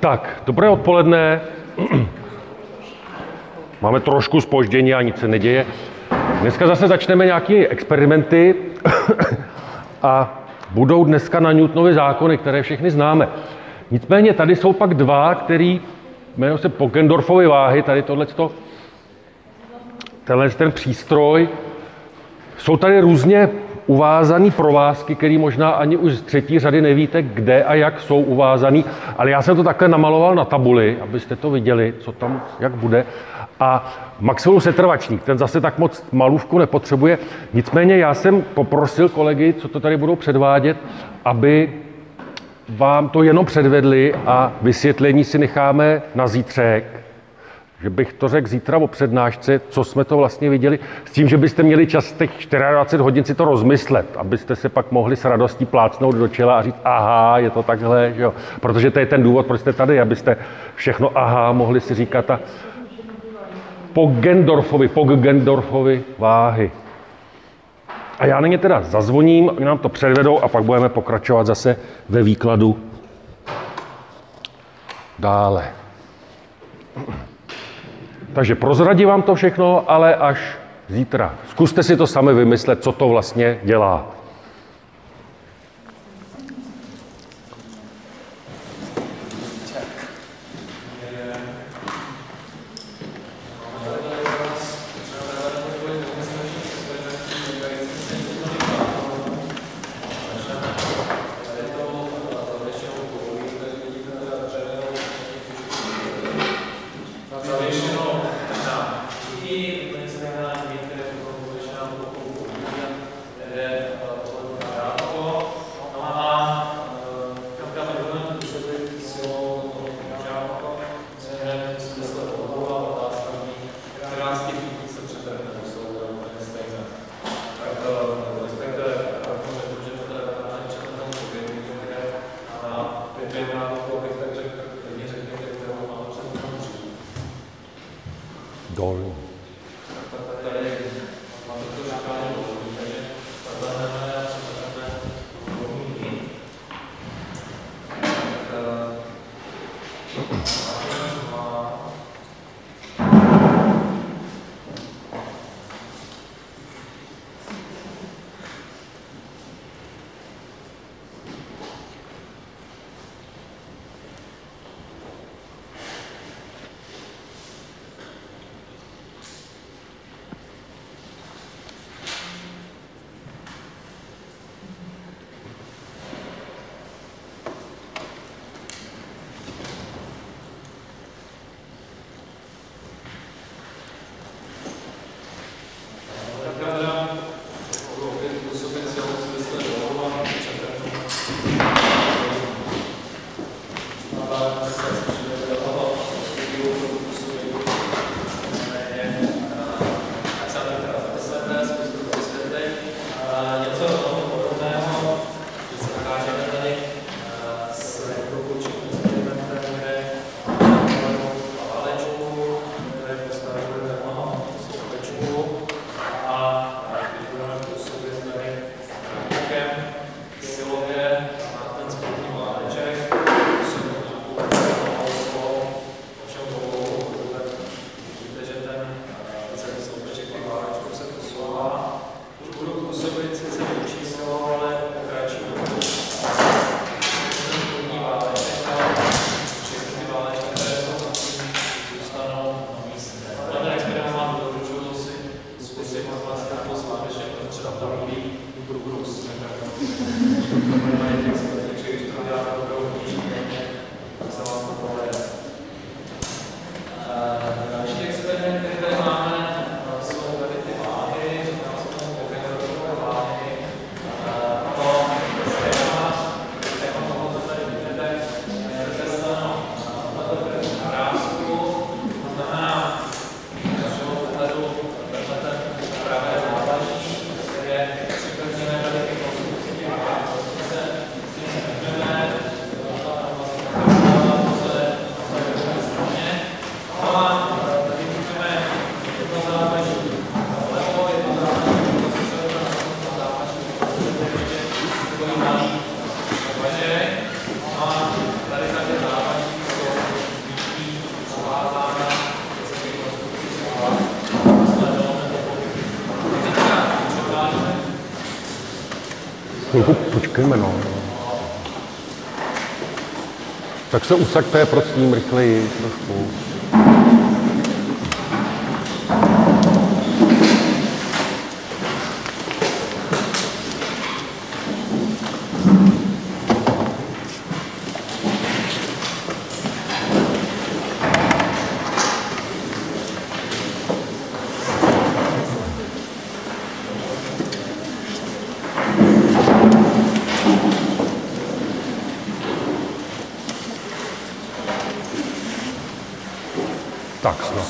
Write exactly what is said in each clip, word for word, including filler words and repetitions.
Tak, dobré odpoledne. Máme trošku zpoždění a nic se neděje. Dneska zase začneme nějaké experimenty a budou dneska na Newtonovy zákony, které všechny známe. Nicméně tady jsou pak dva, který jmenují se Poggendorfovy váhy, tady tohleto, tenhle ten přístroj. Jsou tady různě uvázaný provázky, které možná ani už z třetí řady nevíte, kde a jak jsou uvázaný, ale já jsem to takhle namaloval na tabuli, abyste to viděli, co tam, jak bude. A Maxwellův setrvačník, ten zase tak moc malůvku nepotřebuje. Nicméně já jsem poprosil kolegy, co to tady budou předvádět, aby vám to jenom předvedli a vysvětlení si necháme na zítřek. Že bych to řekl zítra o přednášce, co jsme to vlastně viděli, s tím, že byste měli čas těch dvacet čtyři hodin si to rozmyslet, abyste se pak mohli s radostí plácnout do čela a říct, aha, je to takhle, že jo. Protože to je ten důvod, proč jste tady, abyste všechno aha mohli si říkat a Poggendorfovi, Poggendorfovi váhy. A já na ně teda zazvoním, oni nám to předvedou a pak budeme pokračovat zase ve výkladu dále. Takže prozradím vám to všechno, ale až zítra. Zkuste si to sami vymyslet, co to vlastně dělá. chvilku počkejme, no. Tak se usaďte, prosím, rychleji trošku. Tak snad.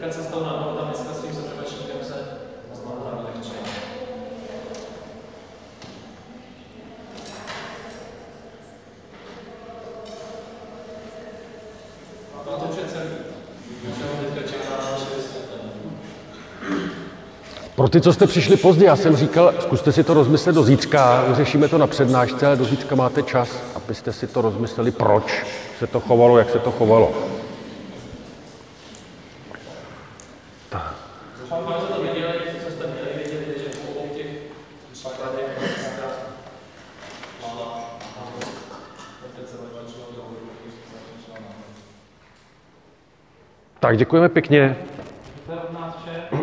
teďka cestou nahoru, tam dneska s tím setrvačníkem se znovu navlehčí. A to přece teďka čeká na naše vysvětlení. Pro ty, co jste přišli pozdě, já jsem říkal, zkuste si to rozmyslet do zítřka, vyřešíme to na přednášce, ale do zítřka máte čas, abyste si to rozmysleli, proč se to chovalo, jak se to chovalo. Doufám, že to viděli, co jste měli vidět, že v obou těch příkladech dneska mala a teď se vyvačilo do hodu, když se začala na hodu. Tak děkujeme pěkně. To je od nás vše.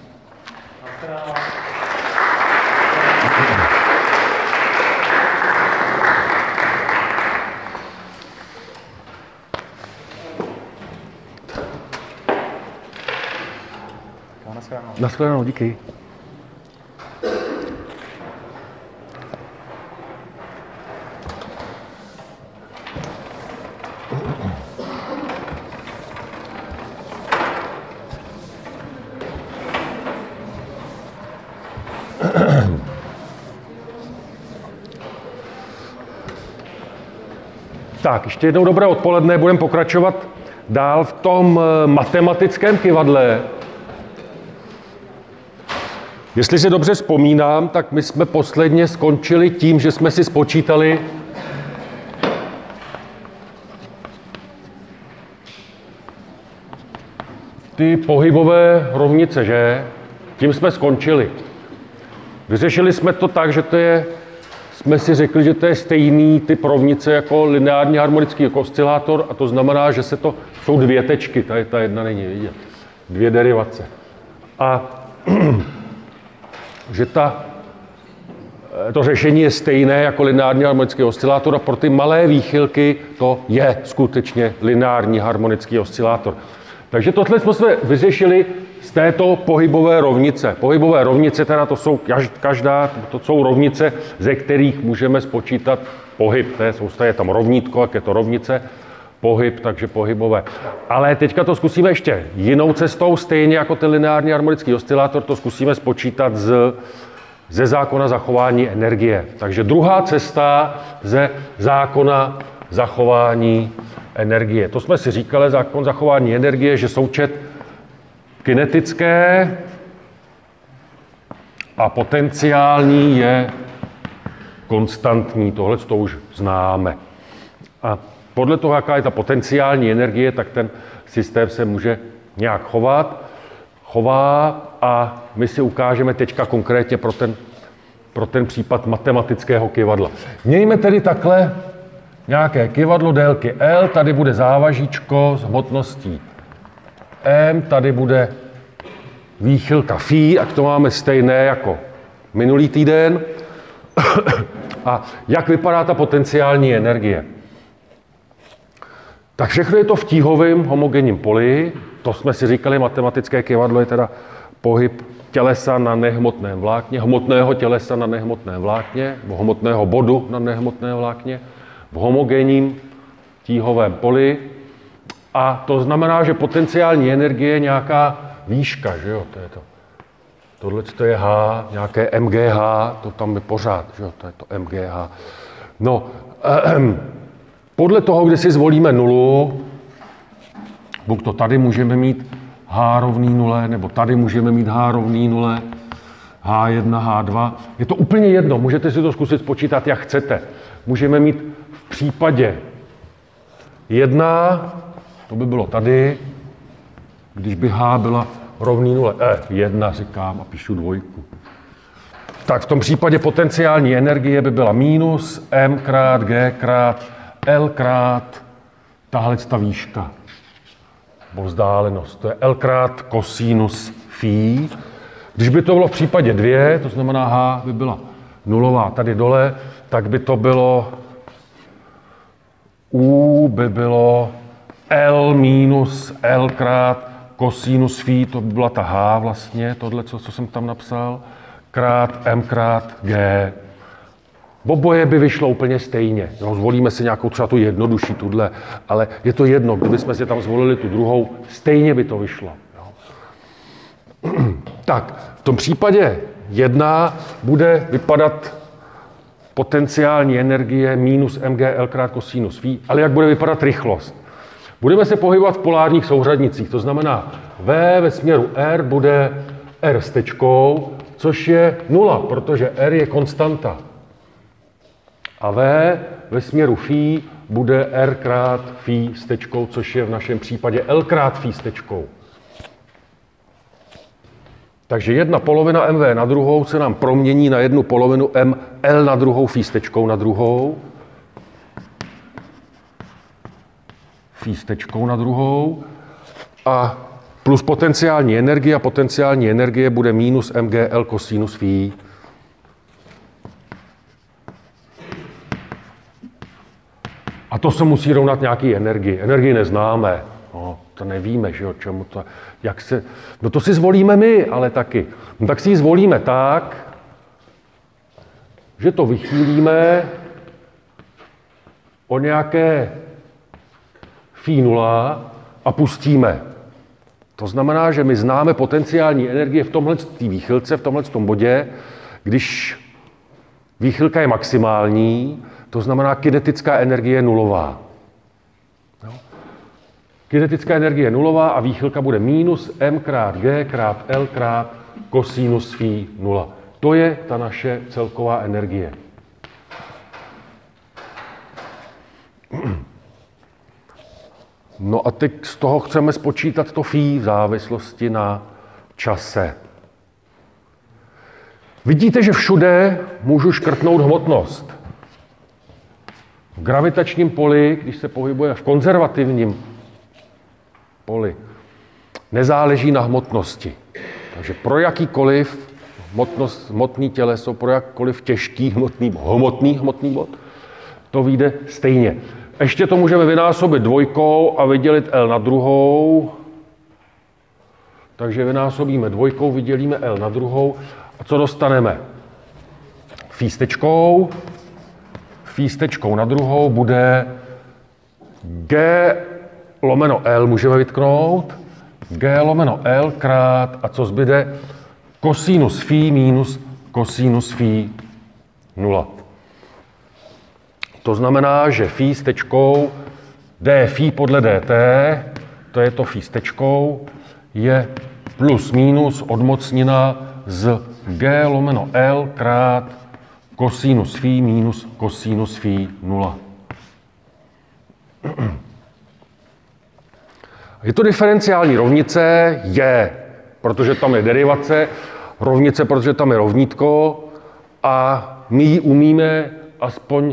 Naschledanou, díky. Tak, ještě jednou dobré odpoledne, budeme pokračovat dál v tom matematickém kyvadle. Jestli si dobře vzpomínám, tak my jsme posledně skončili tím, že jsme si spočítali ty pohybové rovnice, že? Tím jsme skončili. Vyřešili jsme to tak, že to je, jsme si řekli, že to je stejný typ rovnice jako lineární harmonický jako oscilátor a to znamená, že se to, jsou dvě tečky, tady ta jedna není vidět, dvě derivace. A že ta, to řešení je stejné jako lineární harmonický oscilátor a pro ty malé výchylky to je skutečně lineární harmonický oscilátor. Takže tohle jsme vyřešili z této pohybové rovnice. Pohybové rovnice, teda to jsou každá, to jsou rovnice, ze kterých můžeme spočítat pohyb. To je, je tam rovnítko, jak je to rovnice, pohyb, takže pohybové. Ale teďka to zkusíme ještě jinou cestou, stejně jako ten lineární harmonický oscilátor, to zkusíme spočítat z, ze zákona zachování energie. Takže druhá cesta ze zákona zachování energie. To jsme si říkali, zákon zachování energie, že součet kinetické a potenciální je konstantní. Tohle to už známe. A podle toho, jaká je ta potenciální energie, tak ten systém se může nějak chovat, chová a my si ukážeme teďka konkrétně pro ten, pro ten případ matematického kyvadla. Mějme tedy takhle nějaké kyvadlo délky L, tady bude závažíčko s hmotností M, tady bude výchylka phi, ať to máme stejné jako minulý týden. A jak vypadá ta potenciální energie? Tak všechno je to v tíhovém homogenním poli. To jsme si říkali, matematické kyvadlo je teda pohyb tělesa na nehmotném vlákně, hmotného tělesa na nehmotném vlákně, nebo hmotného bodu na nehmotném vlákně, v homogenním tíhovém poli. A to znamená, že potenciální energie je nějaká výška, že jo, to je to. Tohle to je H, nějaké M G H, to tam je pořád, že jo, to je to M G H. No, ehm, podle toho, kde si zvolíme nulu, buď to tady můžeme mít H rovný nule, nebo tady můžeme mít H rovný nule, H jedna, H dva. Je to úplně jedno, můžete si to zkusit spočítat, jak chcete. Můžeme mít v případě jedna, to by bylo tady, když by H byla rovný nule, eh, jedna říkám a píšu dvojku. Tak v tom případě potenciální energie by byla minus M krát G krát L krát tahle ta výška, nebo vzdálenost. To je L krát kosinus phi. Když by to bylo v případě dvě, to znamená H by byla nulová tady dole, tak by to bylo U by bylo L minus L krát kosinus phi, to by byla ta H vlastně, tohle, co, co jsem tam napsal, krát M krát G. Oboje by vyšlo úplně stejně. No, zvolíme si nějakou třeba tu jednodušší tuhle, ale je to jedno, kdybychom si tam zvolili tu druhou, stejně by to vyšlo. Jo. Tak, v tom případě jedna bude vypadat potenciální energie minus mgl krát kosinus phi, ale jak bude vypadat rychlost? Budeme se pohybovat v polárních souřadnicích, to znamená V ve směru R bude R s tečkou, což je nula, protože R je konstanta. A V ve směru phi bude R krát phi s tečkou, což je v našem případě L krát phi s tečkou. Takže jedna polovina mv na druhou se nám promění na jednu polovinu ml na druhou phi s tečkou na druhou. Phi s tečkou na druhou. A plus potenciální energie a potenciální energie bude minus mgl kosinus phi. A to se musí rovnat nějaký energii. Energii neznáme. No, to nevíme, že jo, čemu to, jak se, no to si zvolíme my, ale taky. No tak si ji zvolíme tak, že to vychýlíme o nějaké phi nula a pustíme. To znamená, že my známe potenciální energie v tomhle výchylce, v tomhle bodě, když výchylka je maximální, to znamená kinetická energie je nulová. Kinetická energie je nulová a výchylka bude minus m krát g krát L krát kosinus phi nula. To je ta naše celková energie. No a teď z toho chceme spočítat to phi v závislosti na čase. Vidíte, že všude můžu škrtnout hmotnost. V gravitačním poli, když se pohybuje v konzervativním poli, nezáleží na hmotnosti. Takže pro jakýkoliv hmotnost, hmotný těleso, pro jakýkoliv těžký hmotný, hmotný hmotný bod, to vyjde stejně. Ještě to můžeme vynásobit dvojkou a vydělit L na druhou. Takže vynásobíme dvojkou, vydělíme L na druhou. A co dostaneme? Phi s tečkou. Phi s tečkou na druhou bude G lomeno L můžeme vytknout. G lomeno L krát, a co zbyde? Kosinus phi minus kosinus phi nula. To znamená, že phi s tečkou, d phi podle dt, to je to phi s tečkou, je plus minus odmocnina z G lomeno L krát kosinus phi minus kosinus phi nula. Je to diferenciální rovnice? Je, protože tam je derivace, rovnice, protože tam je rovnítko a my ji umíme aspoň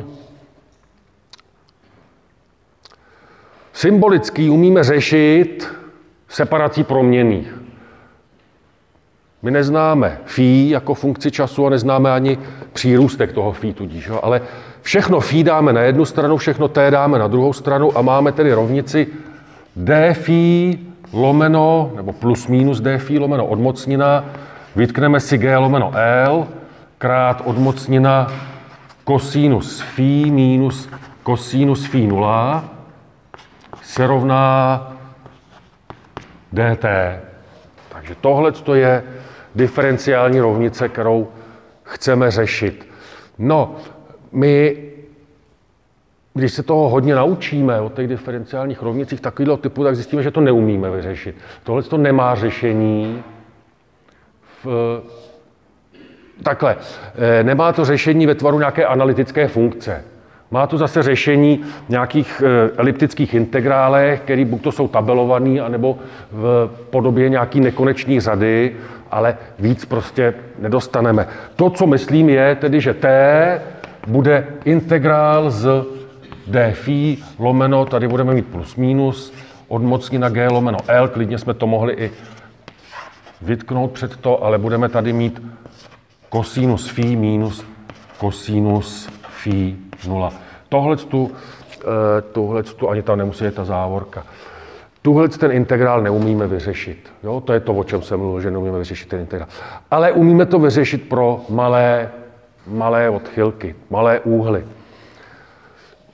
symbolicky umíme řešit separací proměnných. My neznáme phi jako funkci času a neznáme ani přírůstek toho phi tudíž, jo? Ale všechno phi dáme na jednu stranu, všechno t dáme na druhou stranu a máme tedy rovnici d phi lomeno, nebo plus minus d phi lomeno odmocnina, vytkneme si g lomeno L krát odmocnina kosinus phi minus kosinus phi nula se rovná dt. Takže tohle je diferenciální rovnice, kterou chceme řešit. No, my, když se toho hodně naučíme o těch diferenciálních rovnicích takového typu, tak zjistíme, že to neumíme vyřešit. Tohle to nemá řešení. V, takhle, nemá to řešení ve tvaru nějaké analytické funkce. Má to zase řešení nějakých eliptických integrálech, které buď to jsou tabelované, anebo v podobě nějaký nekonečných řady, ale víc prostě nedostaneme. To, co myslím, je tedy, že t bude integrál z d phi lomeno, tady budeme mít plus minus, odmocnina g lomeno L, klidně jsme to mohli i vytknout před to, ale budeme tady mít kosinus phi minus kosinus phi nula. Tohle tu, tohle tu, ani tam nemusí být ta závorka. Tuhle ten integrál neumíme vyřešit. Jo? To je to, o čem jsem mluvil, že neumíme vyřešit ten integrál. Ale umíme to vyřešit pro malé, malé odchylky, malé úhly.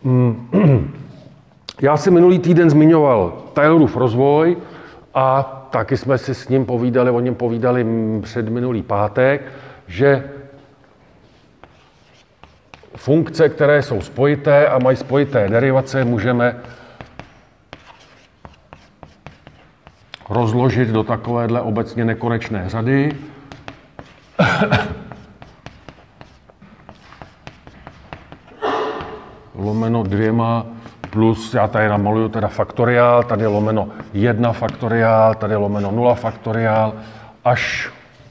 Já jsem minulý týden zmiňoval Taylorův rozvoj a taky jsme si s ním povídali, o něm povídali před minulý pátek, že funkce, které jsou spojité a mají spojité derivace, můžeme rozložit do takovéhle obecně nekonečné řady. Lomeno dvěma plus, já tady namaluju teda faktoriál, tady je lomeno jedna faktoriál, tady je lomeno nula faktoriál, až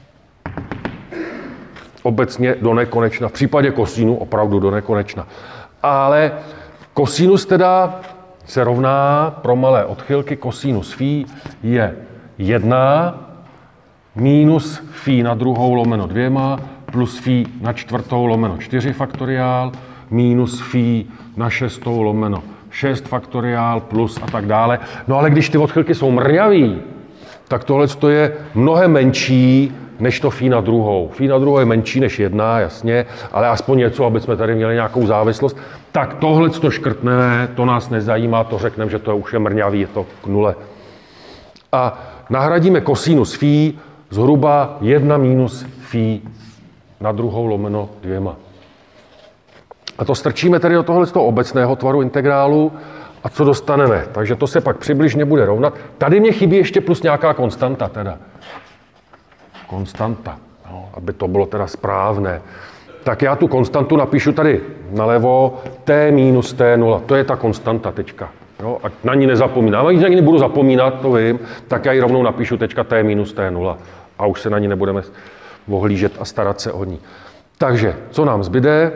obecně do nekonečna. V případě kosínu opravdu do nekonečna. Ale kosinus teda se rovná pro malé odchylky, kosinus phi je jedna minus phi na druhou lomeno dvěma plus phi na čtvrtou lomeno čtyři faktoriál minus phi na šestou lomeno šest faktoriál plus a tak dále. No ale když ty odchylky jsou mrňavý, tak tohle je mnohem menší než to phi na druhou. Phi na druhou je menší než jedna, jasně, ale aspoň něco, aby jsme tady měli nějakou závislost. Tak tohle to škrtneme, to nás nezajímá, to řekneme, že to už je mrňavý, je to k nule. A nahradíme kosinus phi zhruba jedna minus phi na druhou lomeno dvěma. A to strčíme tedy do tohle z toho obecného tvaru integrálu a co dostaneme? Takže to se pak přibližně bude rovnat. Tady mě chybí ještě plus nějaká konstanta teda. Konstanta, no, aby to bylo teda správné. Tak já tu konstantu napíšu tady nalevo, t minus t nula, to je ta konstanta teďka. Jo, ať na ní nezapomínám, a když na ní nebudu zapomínat, to vím, tak já ji rovnou napíšu teďka t minus t nula a už se na ní nebudeme ohlížet a starat se o ní. Takže, co nám zbyde?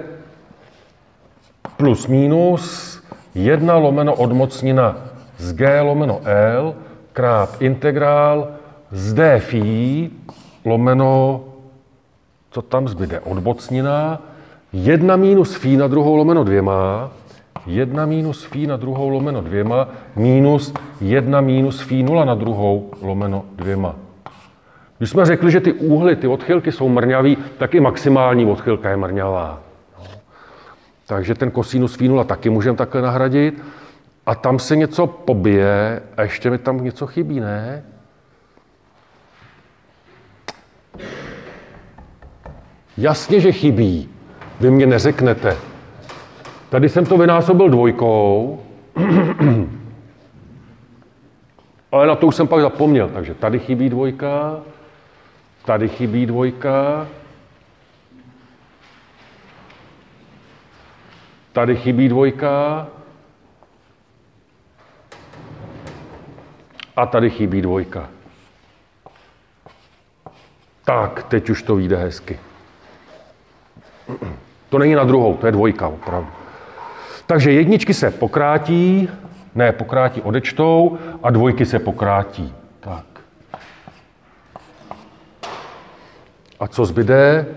Plus minus jedna lomeno odmocnina z g lomeno l krát integrál z d phi lomeno, co tam zbyde, odmocnina, jedna minus phi na druhou lomeno dvěma, jedna minus phi na druhou lomeno dvěma, minus jedna minus phi nula na druhou lomeno dvěma. Když jsme řekli, že ty úhly, ty odchylky jsou mrňavý, tak i maximální odchylka je mrňavá. Takže ten kosinus phi nula taky můžeme takhle nahradit. A tam se něco pobije a ještě mi tam něco chybí, ne? Jasně, že chybí. Vy mě neřeknete. Tady jsem to vynásobil dvojkou, ale na to už jsem pak zapomněl. Takže tady chybí dvojka, tady chybí dvojka, tady chybí dvojka a tady chybí dvojka. Tak, teď už to vyjde hezky. To není na druhou, to je dvojka opravdu. Takže jedničky se pokrátí, ne, pokrátí odečtou a dvojky se pokrátí. Tak. A co zbyde,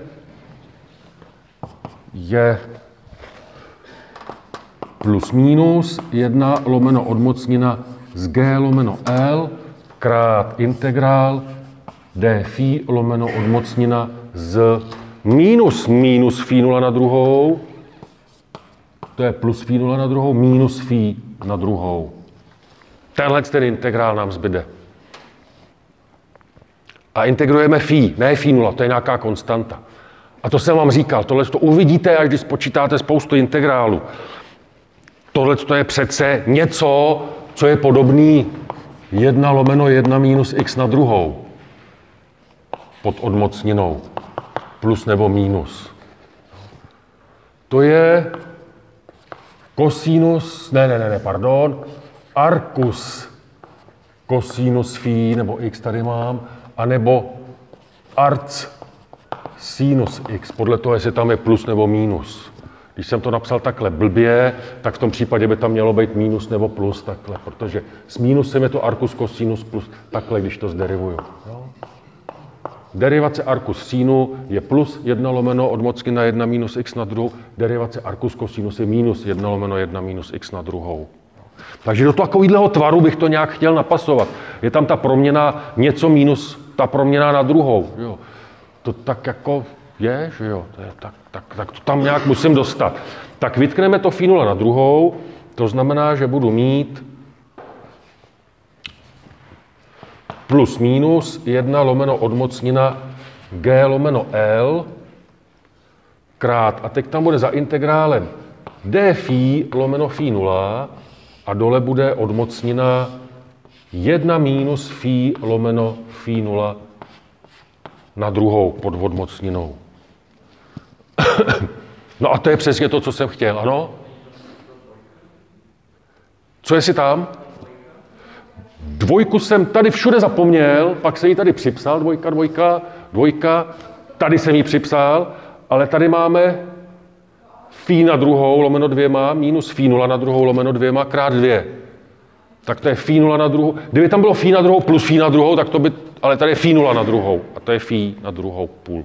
je plus minus jedna lomeno odmocnina z g lomeno l krát integrál d phi lomeno odmocnina z minus minus phi nula na druhou, to je plus phi nula na druhou, minus phi na druhou. Tenhle ten integrál nám zbyde. A integrujeme phi, ne phi nula, to je nějaká konstanta. A to jsem vám říkal, tohle to uvidíte, až když spočítáte spoustu integrálů. Tohle to je přece něco, co je podobný jedna lomeno jedna minus x na druhou. Pod odmocninou. Plus nebo minus. To je kosinus, ne, ne, ne, ne, pardon, arcus kosinus phi, nebo x tady mám, anebo arc sinus x, podle toho, jestli tam je plus nebo minus. Když jsem to napsal takhle blbě, tak v tom případě by tam mělo být minus nebo plus takhle, protože s minusem je to arcus cosinus plus takhle, když to zderivuju. Jo? Derivace arcus sinu je plus jedna lomeno odmocnina jedna minus x na druhou, derivace arcus cosinus je minus jedna lomeno jedna minus x na druhou. Takže do takového tvaru bych to nějak chtěl napasovat. Je tam ta proměna něco minus ta proměna na druhou. Jo. To tak jako je, že jo, to je, tak, tak, tak to tam nějak musím dostat. Tak vytkneme to phi nula na druhou, to znamená, že budu mít plus minus jedna lomeno odmocnina G lomeno L krát, a teď tam bude za integrálem d phi lomeno phi nula a dole bude odmocnina jedna minus phi lomeno phi nula na druhou pod odmocninou. No a to je přesně to, co jsem chtěl, ano? Co je si tam? Dvojku jsem tady všude zapomněl, pak jsem ji tady připsal, dvojka, dvojka, dvojka, tady jsem ji připsal, ale tady máme phi na druhou lomeno dvěma, minus phi nula na druhou lomeno dvěma krát dvě. Tak to je phi nula na druhou. Kdyby tam bylo phi na druhou plus phi na druhou, tak to by, ale tady je phi nula na druhou a to je phi na druhou půl.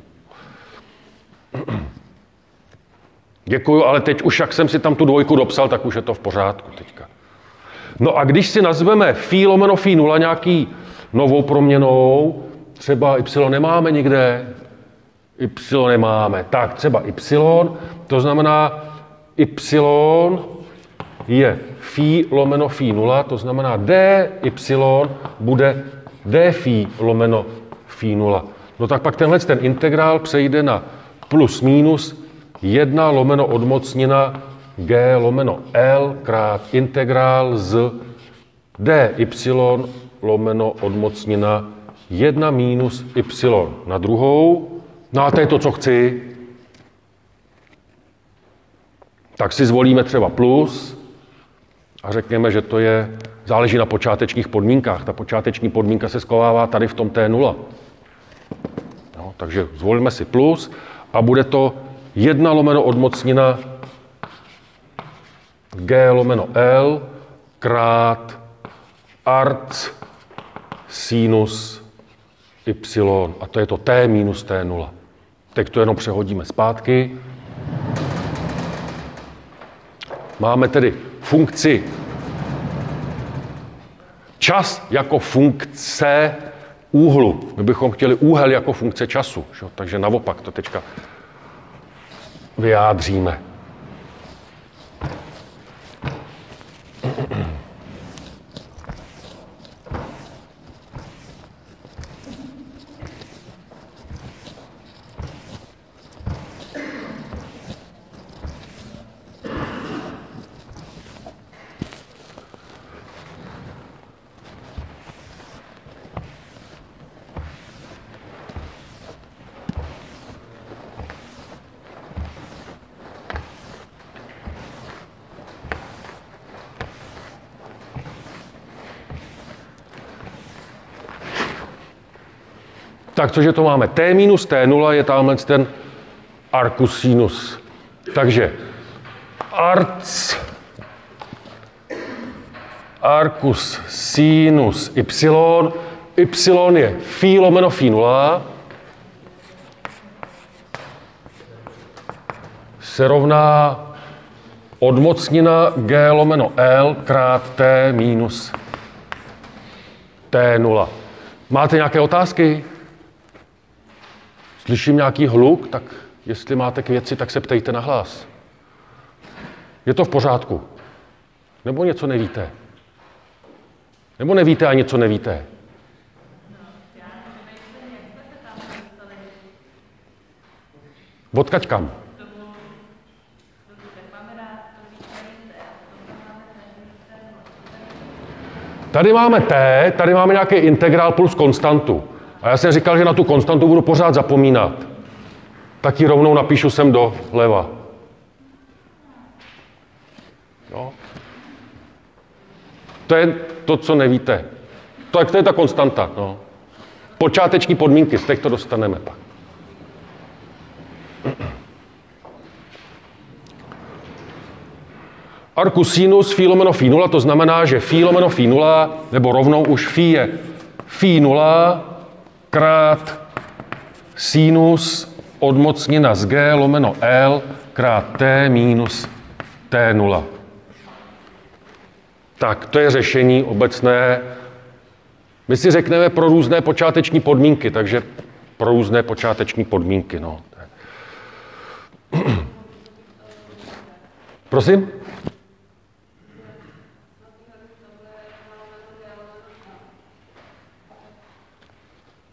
Děkuju, ale teď už, jak jsem si tam tu dvojku dopsal, tak už je to v pořádku teďka. No a když si nazveme phi lomeno phi nula nějaký novou proměnou, třeba y nemáme nikde, y nemáme, tak třeba y, to znamená y je phi lomeno phi nula, to znamená dy bude d phi lomeno phi nula. No tak pak tenhle ten integrál přejde na plus minus jedna lomeno odmocnina g lomeno L krát integrál z dy lomeno odmocnina jedna minus y na druhou. No a to je to, co chci. Tak si zvolíme třeba plus a řekněme, že to je, záleží na počátečních podmínkách. Ta počáteční podmínka se schovává tady v tom T nula. No, takže zvolíme si plus a bude to jedna lomeno odmocnina G lomeno L krát arc sinus y. A to je to T minus T nula. Teď to jenom přehodíme zpátky. Máme tedy funkci čas jako funkce úhlu. My bychom chtěli úhel jako funkce času. Že? Takže naopak to teďka vyjádříme. Tak, cože to máme? T minus T nula je tamhle ten arcus sinus. Takže arc arcus sinus y, y je phi lomeno phi nula, se rovná odmocnina G lomeno L krát T minus T nula. Máte nějaké otázky? Slyším nějaký hluk, tak jestli máte k věci, tak se ptejte na hlas. Je to v pořádku? Nebo něco nevíte? Nebo nevíte a něco nevíte? Odkaď kam? Tady máme T, tady máme nějaký integrál plus konstantu. A já jsem říkal, že na tu konstantu budu pořád zapomínat. Tak ji rovnou napíšu sem doleva. Jo. To je to, co nevíte. To je, to je ta konstanta. No. Počáteční podmínky, z těch to dostaneme pak. Arcus sinus phi lomeno phi nula, to znamená, že phi lomeno phi nula, nebo rovnou už phi je phi nula krát sinus odmocnina z G lomeno L krát T minus T nula. Tak, to je řešení obecné. My si řekneme pro různé počáteční podmínky, takže pro různé počáteční podmínky. No. Prosím?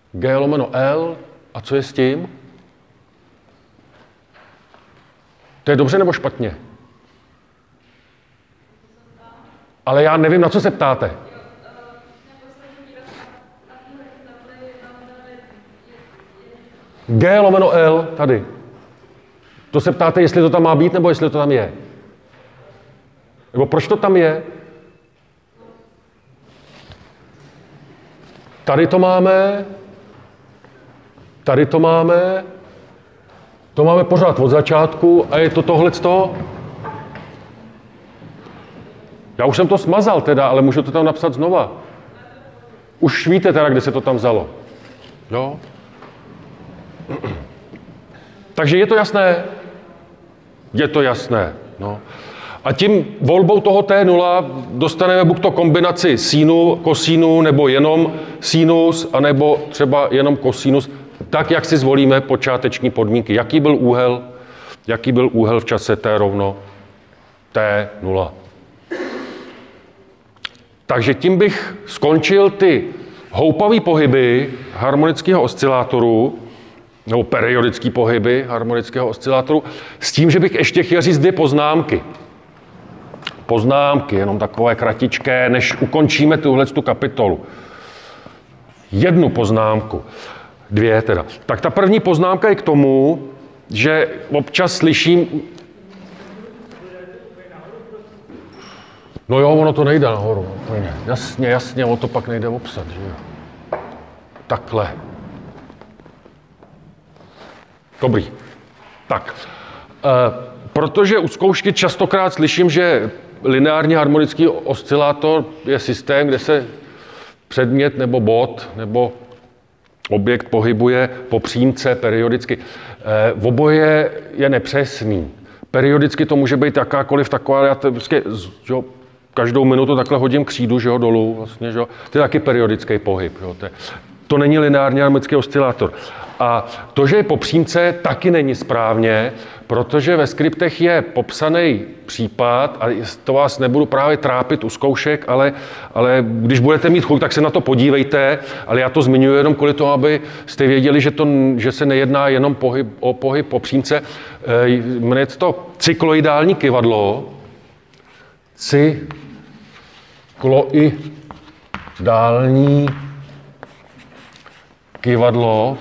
G lomeno L. A co je s tím? To je dobře nebo špatně? Ale já nevím, na co se ptáte. G lomeno L, tady. To se ptáte, jestli to tam má být, nebo jestli to tam je? Nebo proč to tam je? Tady to máme, tady to máme, to máme pořád od začátku a je to tohleto. Já už jsem to smazal teda, ale můžu to tam napsat znova. Už víte teda, kde se to tam vzalo. Jo? Takže je to jasné? Je to jasné. No. A tím volbou toho T nula dostaneme buď to kombinaci sínu, kosínu, nebo jenom sinus, anebo třeba jenom kosinus, tak, jak si zvolíme počáteční podmínky. Jaký byl úhel, jaký byl úhel v čase T rovno T nula. Takže tím bych skončil ty houpavé pohyby harmonického oscilátoru, nebo periodické pohyby harmonického oscilátoru, s tím, že bych ještě chtěl říct dvě poznámky. Poznámky, jenom takové kratičké, než ukončíme tuhletu kapitolu. Jednu poznámku, dvě teda. Tak ta první poznámka je k tomu, že občas slyším... No jo, ono to nejde nahoru. Jasně, jasně, ono to pak nejde obsat, že jo. Takhle. Dobrý. Tak. E, protože u zkoušky častokrát slyším, že lineární harmonický oscilátor je systém, kde se předmět nebo bod nebo objekt pohybuje po přímce periodicky. E, v oboje je nepřesný. Periodicky to může být jakákoliv taková, já to vlastně, že jo, každou minutu takhle hodím křídu, že jo, dolů, vlastně, že jo. To je taky periodický pohyb, jo. To, je, to není lineární harmonický oscilátor. A to, že je po přímce, taky není správně, protože ve skriptech je popsaný případ, a to vás nebudu právě trápit u zkoušek, ale, ale když budete mít chuť, tak se na to podívejte, ale já to zmiňuji jenom kvůli tomu, aby jste věděli, že, to, že se nejedná jenom pohyb, o pohyb po přímce. Jmenuje to cykloidální kyvadlo, cykloidální kyvadlo.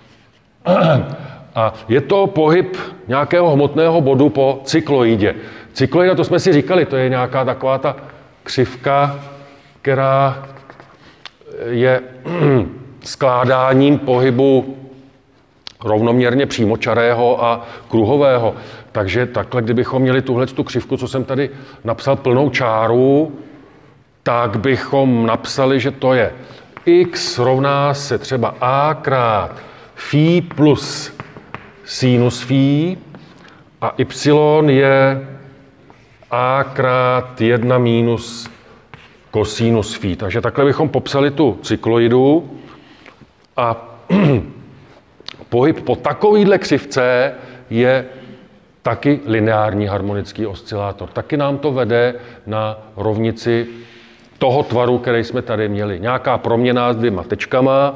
A je to pohyb nějakého hmotného bodu po cykloidě. Cykloida, to jsme si říkali, to je nějaká taková ta křivka, která je skládáním pohybu rovnoměrně přímočarého a kruhového. Takže takhle, kdybychom měli tuhle tu křivku, co jsem tady napsal plnou čáru, tak bychom napsali, že to je x rovná se třeba a krát phi plus sinus phi a y je a krát jedna minus kosinus phi. Takže takhle bychom popsali tu cykloidu a pohyb po takovýhle křivce je taky lineární harmonický oscilátor. Taky nám to vede na rovnici toho tvaru, který jsme tady měli. Nějaká proměnná s dvěma tečkama,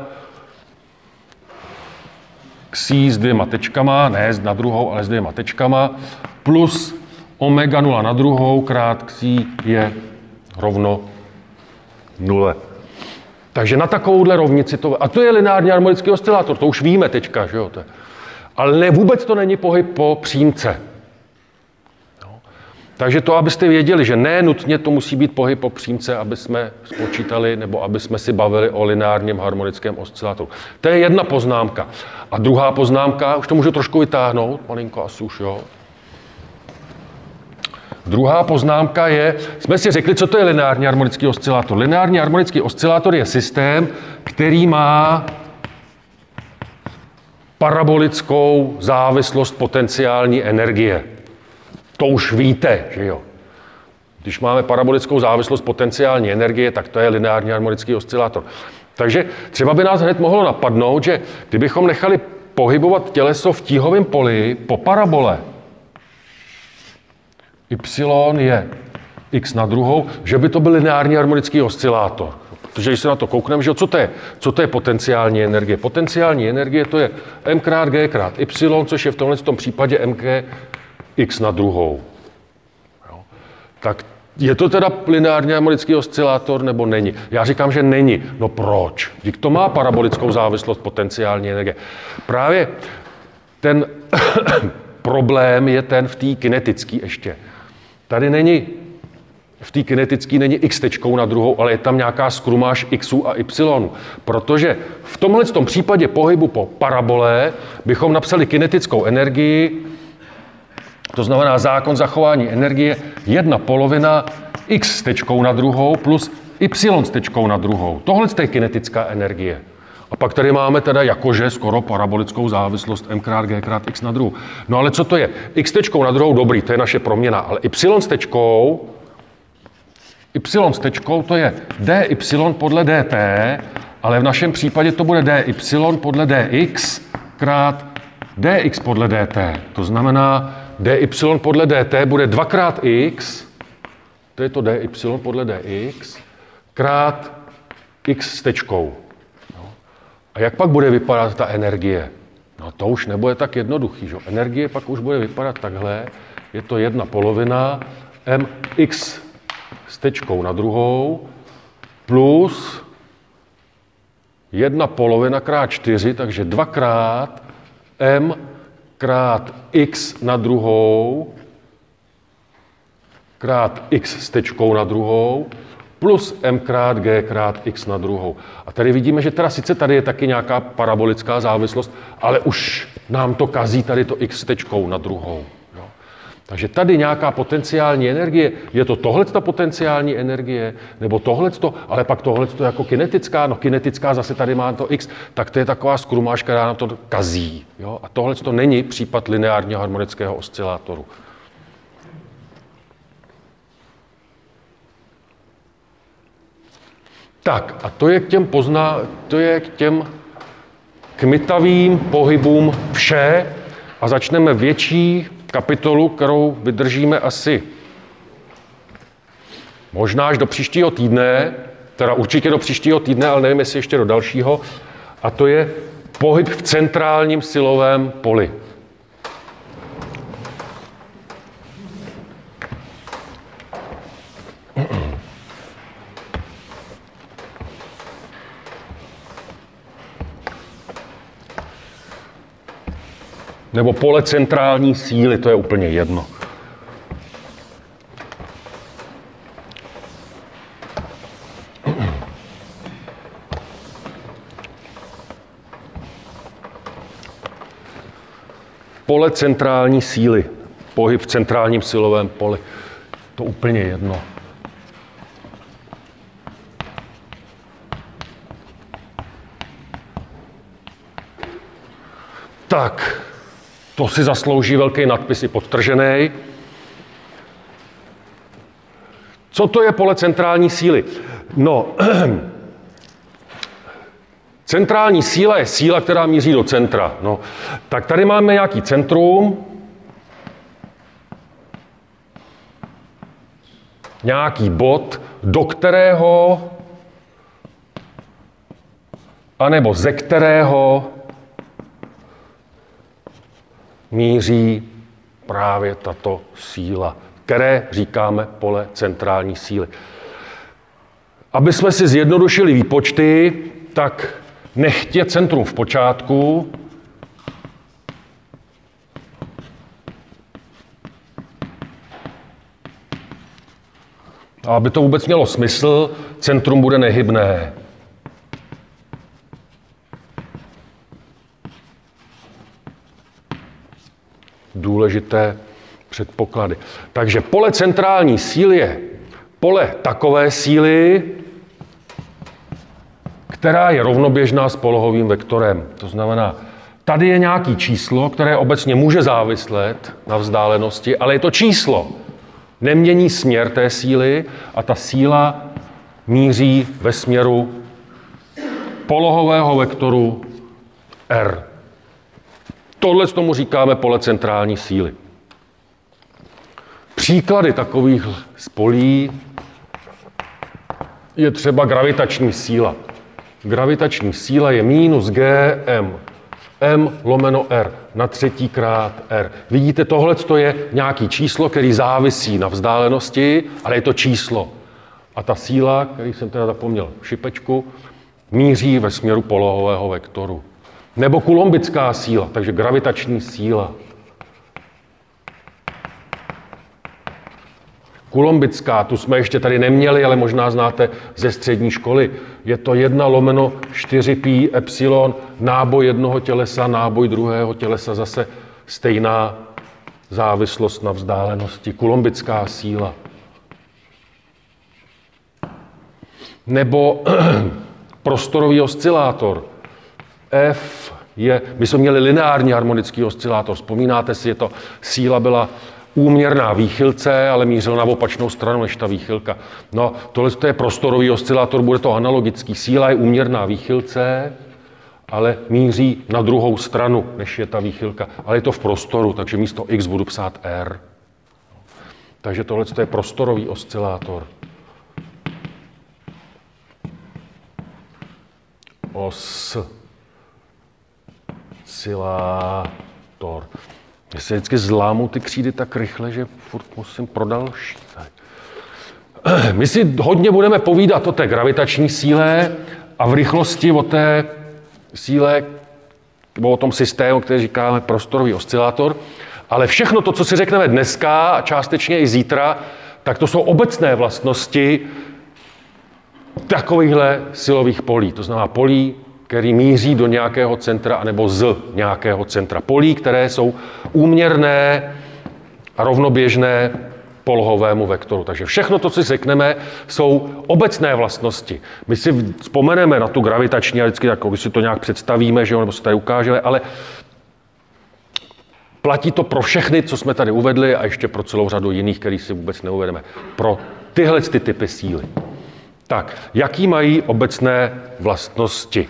xi s dvěma tečkama, ne na druhou, ale s dvěma tečkama, plus omega nula na druhou krát xi je rovno nule. Takže na takovouhle rovnici to... A to je lineární harmonický oscilátor, to už víme teďka, že jo? To je. Ale ne, vůbec to není pohyb po přímce. No. Takže to, abyste věděli, že ne nutně to musí být pohyb po přímce, aby jsme spočítali nebo aby jsme si bavili o lineárním harmonickém oscilátoru. To je jedna poznámka. A druhá poznámka, už to můžu trošku vytáhnout, malinko asi už, jo. Druhá poznámka je, jsme si řekli, co to je lineární harmonický oscilátor. Lineární harmonický oscilátor je systém, který má parabolickou závislost potenciální energie. To už víte, že jo? Když máme parabolickou závislost potenciální energie, tak to je lineární harmonický oscilátor. Takže třeba by nás hned mohlo napadnout, že kdybychom nechali pohybovat těleso v tíhovém poli po parabole, y je x na druhou, že by to byl lineární harmonický oscilátor. Protože když se na to koukneme, že co to je? Co to je potenciální energie? Potenciální energie to je m krát g krát y, což je v tomhle tom případě mg x na druhou. Jo? Tak je to teda lineární harmonický oscilátor nebo není? Já říkám, že není. No proč? Vždyť to má parabolickou závislost potenciální energie. Právě ten problém je ten v té kinetické ještě. Tady není, v té kinetické není x tečkou na druhou, ale je tam nějaká skrumáž xů a y. Protože v tomhle tom případě pohybu po parabole bychom napsali kinetickou energii, to znamená zákon zachování energie, jedna polovina x s tečkou na druhou plus y s tečkou na druhou. Tohle je kinetická energie. A pak tady máme teda jakože skoro parabolickou závislost m krát g krát x na druhou. No ale co to je? X tečkou na druhou, dobrý, to je naše proměna, ale y s tečkou, y s tečkou to je dy podle dt, ale v našem případě to bude dy podle dx krát dx podle dt. To znamená, dy podle dt bude dvakrát x, to je to dy podle dx, krát x s tečkou. No. A jak pak bude vypadat ta energie? No to už nebude tak jednoduchý, že? Energie pak už bude vypadat takhle, je to jedna polovina mx s tečkou na druhou plus jedna polovina krát čtyři, takže dvakrát m krát x na druhou krát x s tečkou na druhou plus m krát g krát x na druhou. A tady vidíme, že teda sice tady je taky nějaká parabolická závislost, ale už nám to kazí tady to x s tečkou na druhou. Jo. Takže tady nějaká potenciální energie, je to tohleto potenciální energie, nebo tohleto, ale pak tohleto jako kinetická, no kinetická zase tady má to x, tak to je taková skrumáž, která nám to kazí. Jo. A tohleto není případ lineárního harmonického oscilátoru. Tak a to je k těm pozná, to je k těm kmitavým pohybům vše a začneme větší kapitolu, kterou vydržíme asi možná až do příštího týdne, teda určitě do příštího týdne, ale nevím, jestli ještě do dalšího, a to je pohyb v centrálním silovém poli. Nebo pole centrální síly, to je úplně jedno. Pole centrální síly, pohyb v centrálním silovém poli, to úplně jedno. Tak. To si zaslouží velký nadpis i podtržený. Co to je pole centrální síly? No, centrální síla je síla, která míří do centra. No, tak tady máme nějaký centrum, nějaký bod, do kterého, anebo ze kterého míří právě tato síla, které říkáme pole centrální síly. Aby jsme si zjednodušili výpočty, tak nechtě centrum v počátku a aby to vůbec mělo smysl, centrum bude nehybné. Důležité předpoklady. Takže pole centrální síly je pole takové síly, která je rovnoběžná s polohovým vektorem. To znamená, tady je nějaké číslo, které obecně může záviset na vzdálenosti, ale je to číslo. Nemění směr té síly a ta síla míří ve směru polohového vektoru R. Tohle tomu říkáme pole centrální síly. Příklady takových polí je třeba gravitační síla. Gravitační síla je minus Gm. M lomeno R na třetí krát R. Vidíte, tohle je nějaký číslo, který závisí na vzdálenosti, ale je to číslo. A ta síla, který jsem teda zapomněl šipečku, míří ve směru polohového vektoru. Nebo kulumbická síla, takže gravitační síla. Kulumbická, tu jsme ještě tady neměli, ale možná znáte ze střední školy. Je to jedna lomeno čtyři pi epsilon, náboj jednoho tělesa, náboj druhého tělesa, zase stejná závislost na vzdálenosti. Kulumbická síla. Nebo prostorový oscilátor. F je, my jsme měli lineární harmonický oscilátor. Vzpomínáte si, je to síla byla úměrná výchylce, ale mířil na opačnou stranu než ta výchylka. No, tohle je prostorový oscilátor, bude to analogický. Síla je úměrná výchylce, ale míří na druhou stranu, než je ta výchylka. Ale je to v prostoru, takže místo x budu psát r. Takže tohle je prostorový oscilátor. Oscilátor. Já se vždycky zlámu ty křídy tak rychle, že furt musím pro další. My si hodně budeme povídat o té gravitační síle a v rychlosti o té síle, nebo o tom systému, který říkáme prostorový oscilátor, ale všechno to, co si řekneme dneska a částečně i zítra, tak to jsou obecné vlastnosti takovýchhle silových polí. To znamená polí, který míří do nějakého centra anebo z nějakého centra. Polí, které jsou úměrné a rovnoběžné polohovému vektoru. Takže všechno to, co si řekneme, jsou obecné vlastnosti. My si vzpomeneme na tu gravitační, a vždycky jako, když si to nějak představíme, že jo, nebo si tady ukážeme, ale platí to pro všechny, co jsme tady uvedli, a ještě pro celou řadu jiných, který si vůbec neuvedeme. Pro tyhle ty typy síly. Tak, jaký mají obecné vlastnosti?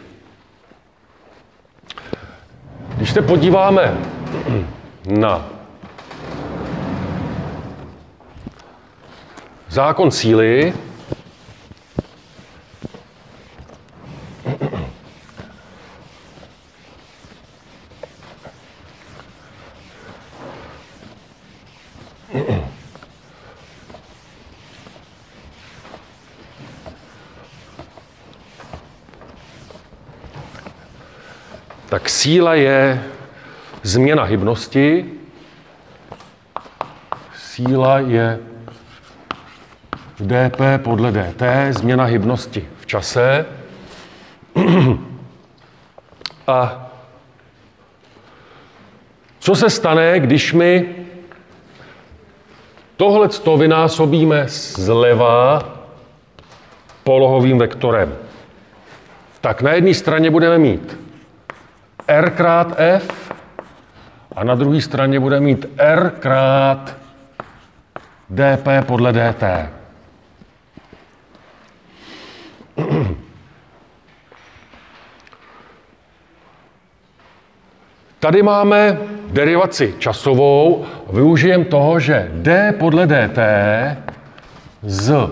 Když se podíváme na zákon síly, tak síla je změna hybnosti, síla je dp podle dt, změna hybnosti v čase. A co se stane, když my tohleto vynásobíme zleva polohovým vektorem? Tak na jedné straně budeme mít r krát f a na druhé straně bude mít r krát dp podle dt. Tady máme derivaci časovou. Využijeme toho, že d podle dt z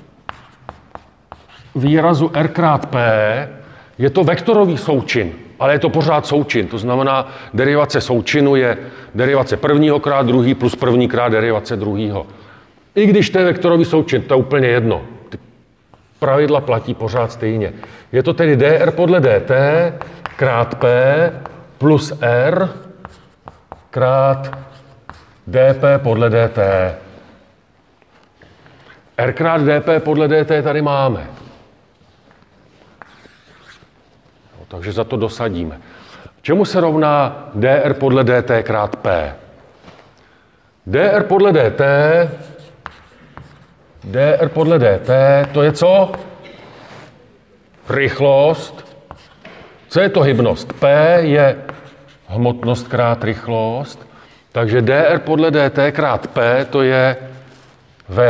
výrazu r krát p je to vektorový součin. Ale je to pořád součin, to znamená, derivace součinu je derivace prvního krát druhý plus první krát derivace druhýho. I když to je vektorový součin, to je úplně jedno. Ty pravidla platí pořád stejně. Je to tedy dr podle dt krát p plus r krát dp podle dt. R krát dp podle dt tady máme. Takže za to dosadíme. Čemu se rovná dr podle dt krát p? Dr podle dt, dr podle dt, to je co? Rychlost. Co je to hybnost? P je hmotnost krát rychlost. Takže dr podle dt krát p, to je v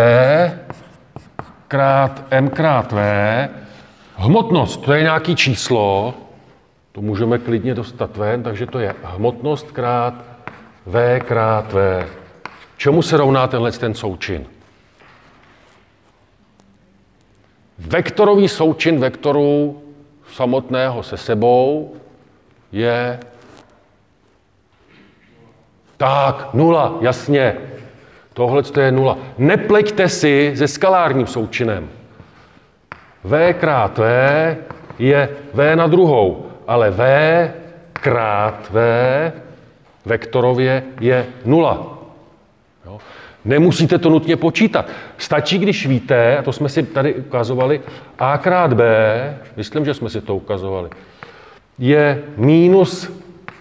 krát m krát v. Hmotnost, to je nějaký číslo, to můžeme klidně dostat ven, takže to je hmotnost krát v krát v. Čemu se rovná tenhle ten součin? vektorový součin vektorů samotného se sebou je tak, nula, jasně. Tohle je nula. Nepleťte si se skalárním součinem. V krát V je V na druhou, ale V krát V vektorově je nula. Jo? Nemusíte to nutně počítat. Stačí, když víte, a to jsme si tady ukazovali, A krát B, myslím, že jsme si to ukazovali, je minus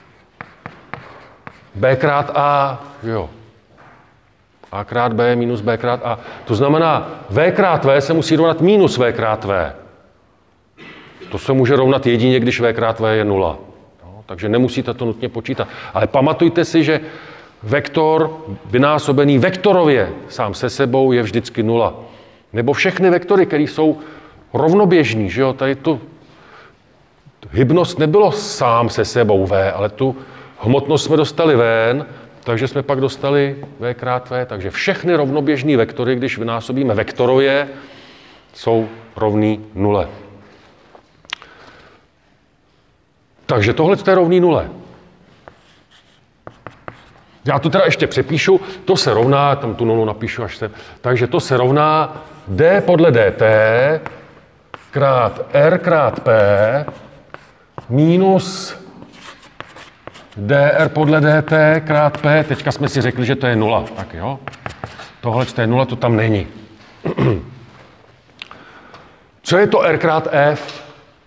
B krát A, jo. A krát B minus B krát A. To znamená, V krát V se musí rovnat minus V krát V. To se může rovnat jedině, když V krát V je nula. No, takže nemusíte to nutně počítat. Ale pamatujte si, že vektor vynásobený vektorově sám se sebou je vždycky nula. Nebo všechny vektory, které jsou rovnoběžný, že jo, tady tu hybnost nebylo sám se sebou V, ale tu hmotnost jsme dostali ven, takže jsme pak dostali V krát V. Takže všechny rovnoběžné vektory, když vynásobíme vektorově, jsou rovný nule. Takže tohle je rovný nule. Já to teda ještě přepíšu, to se rovná, tam tu nulu napíšu až se, takže to se rovná D podle dt krát R krát P minus dr podle dt krát P, teďka jsme si řekli, že to je nula, tak jo. Tohle je nula, to tam není. Co je to R krát F?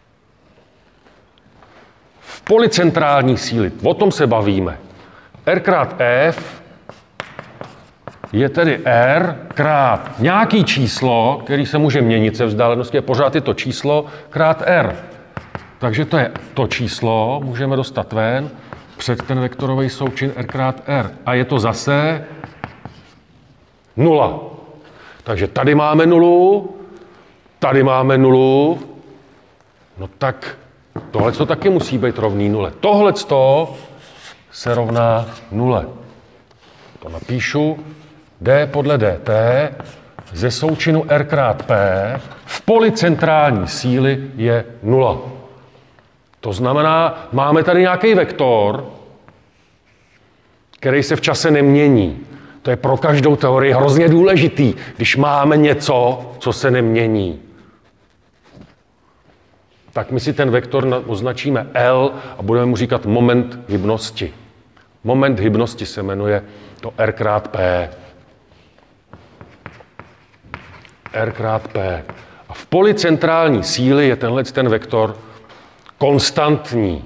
V policentrální síly, o tom se bavíme. R krát F je tedy R krát nějaký číslo, který se může měnit se vzdáleností, a pořád je to číslo krát R. Takže to je to číslo, můžeme dostat ven před ten vektorový součin R krát R. A je to zase nula. Takže tady máme nulu, tady máme nulu, no tak tohle to taky musí být rovný nule. Tohle se rovná nule. To napíšu. D podle dt ze součinu R krát P v policentrální síly je nula. To znamená, máme tady nějaký vektor, který se v čase nemění. To je pro každou teorii hrozně důležitý, když máme něco, co se nemění. Tak my si ten vektor označíme L a budeme mu říkat moment hybnosti. Moment hybnosti se jmenuje to R krát P. R krát P. A v policentrální síly je tenhle ten vektor konstantní.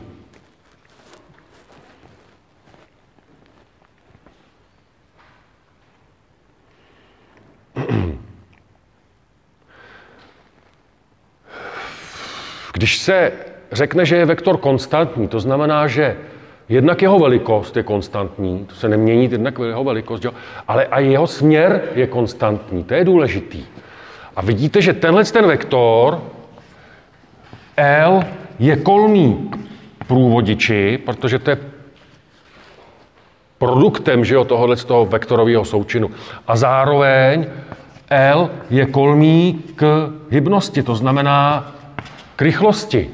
Když se řekne, že je vektor konstantní, to znamená, že jednak jeho velikost je konstantní, to se nemění, jednak jeho velikost, jo, ale i jeho směr je konstantní, to je důležitý. A vidíte, že tenhle ten vektor L je kolmý průvodiči, protože to je produktem, že jo, tohohle z toho vektorového součinu. A zároveň L je kolmý k hybnosti, to znamená k rychlosti.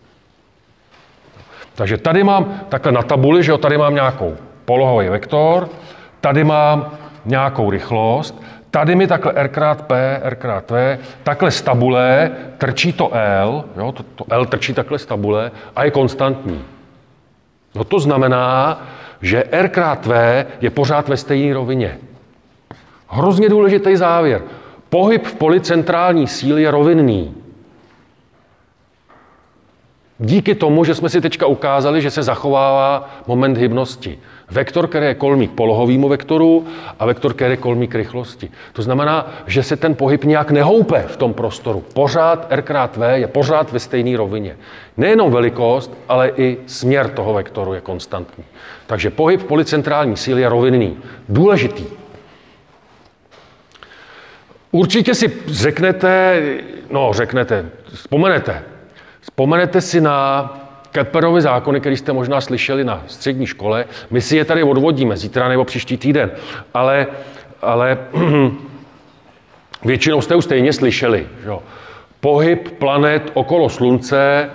Takže tady mám takhle na tabuli, že jo, tady mám nějakou polohový vektor, tady mám nějakou rychlost, tady mi takhle R krát P, R krát V, takhle z tabule trčí to L, jo, to, to L trčí takhle z tabule a je konstantní. No to znamená, že R krát V je pořád ve stejné rovině. Hrozně důležitý závěr. Pohyb v policentrální síle je rovinný. Díky tomu, že jsme si teďka ukázali, že se zachovává moment hybnosti. Vektor, který je kolmý k polohovému vektoru a vektor, který je kolmý k rychlosti. To znamená, že se ten pohyb nějak nehoupe v tom prostoru. Pořád R krát V je pořád ve stejné rovině. Nejenom velikost, ale i směr toho vektoru je konstantní. Takže pohyb v policentrální síle je rovinný. Důležitý. Určitě si řeknete, no řeknete, vzpomenete, Vzpomenete si na Keplerovy zákony, které jste možná slyšeli na střední škole. My si je tady odvodíme zítra nebo příští týden, ale, ale většinou jste už stejně slyšeli. Že? pohyb planet okolo Slunce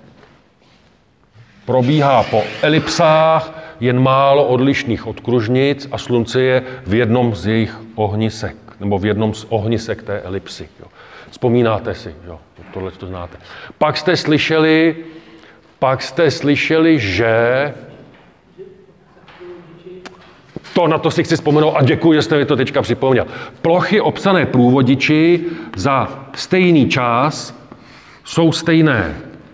probíhá po elipsách, jen málo odlišných od kružnic a Slunce je v jednom z jejich ohnisek, nebo v jednom z ohnisek té elipsy. Jo. Vzpomínáte si, jo, tohle to znáte. Pak jste slyšeli, pak jste slyšeli, že to, na to si chci vzpomenout a děkuji, že jste mi to teďka připomněl. Plochy obsané průvodiči za stejný čas jsou stejné.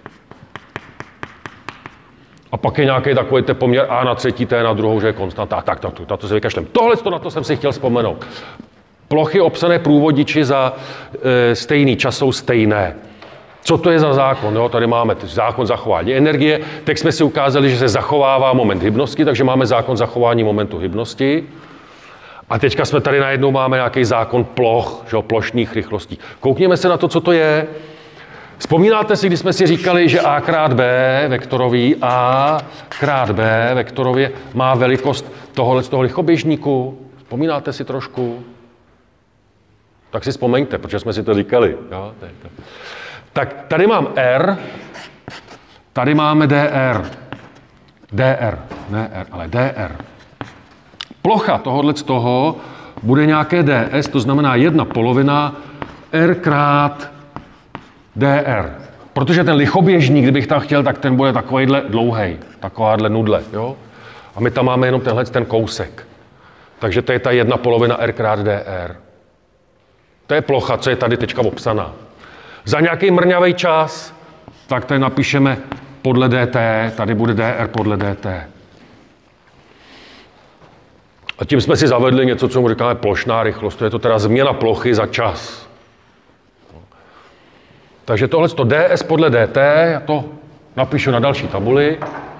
A pak je nějaký takový ten poměr A na třetí, T na druhou, že je konstanta. Tak, tak, tak, to se vykašlem. Tohle to, na to jsem si chtěl vzpomenout. Plochy obsané průvodiči za e, stejný čas jsou stejné. Co to je za zákon? Jo, tady máme zákon zachování energie. Teď jsme si ukázali, že se zachovává moment hybnosti, takže máme zákon zachování momentu hybnosti. A teďka jsme tady najednou máme nějaký zákon ploch, že jo, plošných rychlostí. Koukněme se na to, co to je. Vzpomínáte si, když jsme si říkali, že A krát B vektorový, A krát B vektorově má velikost tohohle z toho lichoběžníku? Vzpomínáte si trošku? Tak si vzpomeňte, protože jsme si to říkali. Jo? Tak tady mám R, tady máme D R. D R, ne R, ale D R. Plocha tohohle z toho bude nějaké D S, to znamená jedna polovina R krát D R. Protože ten lichoběžník, kdybych tam chtěl, tak ten bude takovýhle dlouhej, takováhle nudle. Jo? A my tam máme jenom tenhle ten kousek. Takže to je ta jedna polovina R krát D R. To je plocha, co je tady teďka obsaná. Za nějaký mrňavý čas, tak tady napíšeme podle dt, tady bude dr podle dt. A tím jsme si zavedli něco, co mu říkáme plošná rychlost, to je to teda změna plochy za čas. Takže tohle to ds podle dt, já to napíšu na další tabuli.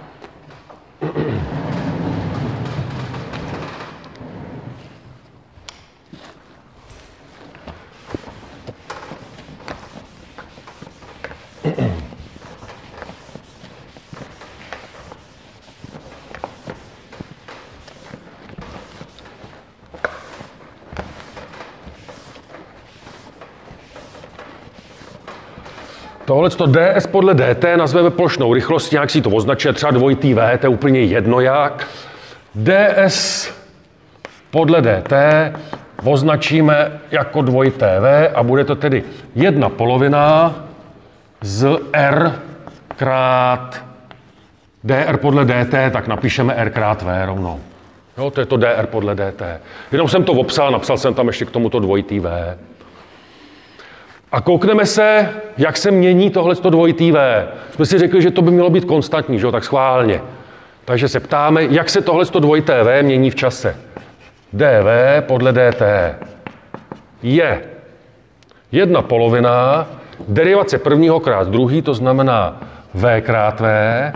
Tohle to ds podle dt nazveme plošnou rychlostí, jak si to označuje, třeba dvojitý v, to je úplně jedno jak. ds podle dt označíme jako dvojité v a bude to tedy jedna polovina z r krát dr podle dt, tak napíšeme r krát v rovnou. Jo, to je to dr podle dt. Jenom jsem to obsal, napsal jsem tam ještě k tomuto dvojitý v. A koukneme se, jak se mění tohleto dvojitý v. Jsme si řekli, že to by mělo být konstantní, že jo, tak schválně. Takže se ptáme, jak se tohleto dvojité v mění v čase. dv podle dt je jedna polovina derivace prvního krát druhý, to znamená v krát v,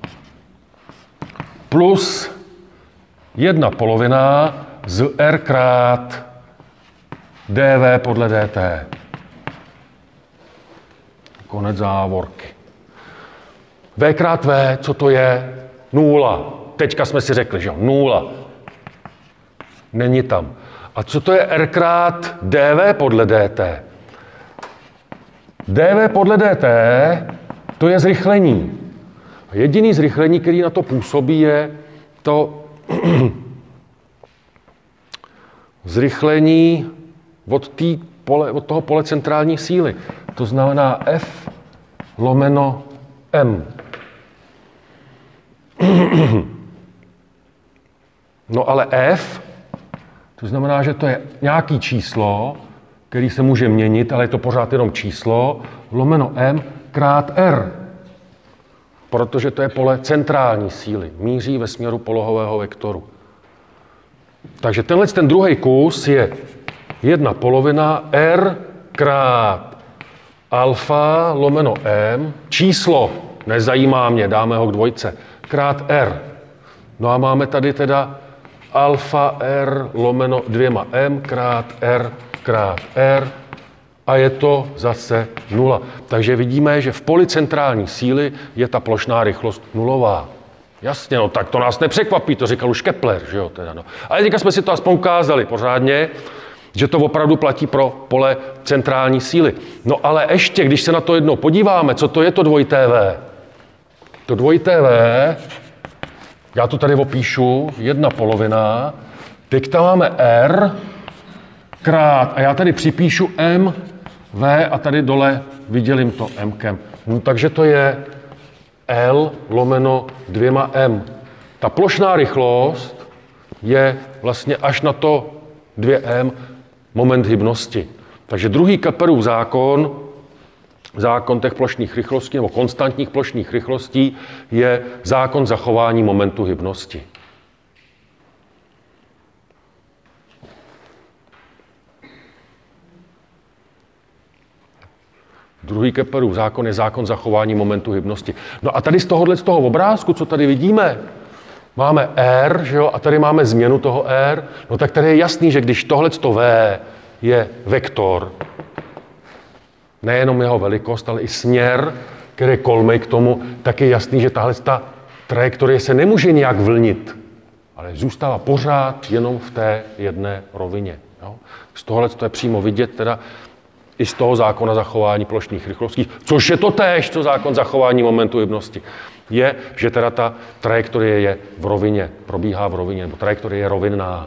plus jedna polovina z r krát dv podle dt. Konec závorky. V krát V, co to je? Nula. Teďka jsme si řekli, že jo, nula. Není tam. A co to je R krát dV podle dt? dV podle dt, to je zrychlení. A jediný zrychlení, který na to působí, je to zrychlení od, tý pole, od toho pole centrální síly. To znamená F lomeno M. No ale F, to znamená, že to je nějaký číslo, který se může měnit, ale je to pořád jenom číslo, lomeno M krát R. Protože to je pole centrální síly, míří ve směru polohového vektoru. Takže tenhle ten druhý kus je jedna polovina R krát alfa lomeno M, číslo, nezajímá mě, dáme ho k dvojce, krát R. No a máme tady teda alfa R lomeno dvěma M krát R krát R a je to zase nula. Takže vidíme, že v poli centrální síly je ta plošná rychlost nulová. Jasně, no tak to nás nepřekvapí, to říkal už Kepler, že jo teda, no. Ale teďka jsme si to aspoň ukázali pořádně. Že to opravdu platí pro pole centrální síly. No ale ještě, když se na to jednou podíváme, co to je to dvojité V? To dvojité V, já to tady opíšu, jedna polovina, teď tam máme R krát, a já tady připíšu M, V a tady dole vydělím to M-kem. No, takže to je L lomeno dvěma M. Ta plošná rychlost je vlastně až na to dvě M moment hybnosti. Takže druhý Keplerův zákon, zákon těch plošných rychlostí nebo konstantních plošných rychlostí je zákon zachování momentu hybnosti. Druhý Keplerův zákon je zákon zachování momentu hybnosti. No a tady z tohohle z toho obrázku, co tady vidíme, máme R, že jo, a tady máme změnu toho R, no tak tady je jasný, že když tohleto V je vektor, nejenom jeho velikost, ale i směr, který je kolmej k tomu, tak je jasný, že tahle ta trajektorie se nemůže nějak vlnit, ale zůstává pořád jenom v té jedné rovině. Jo. Z tohohle to je přímo vidět teda i z toho zákona zachování plošných rychlostí, což je to též, co zákon zachování momentu hybnosti, je, že teda ta trajektorie je v rovině, probíhá v rovině, nebo trajektorie je rovinná.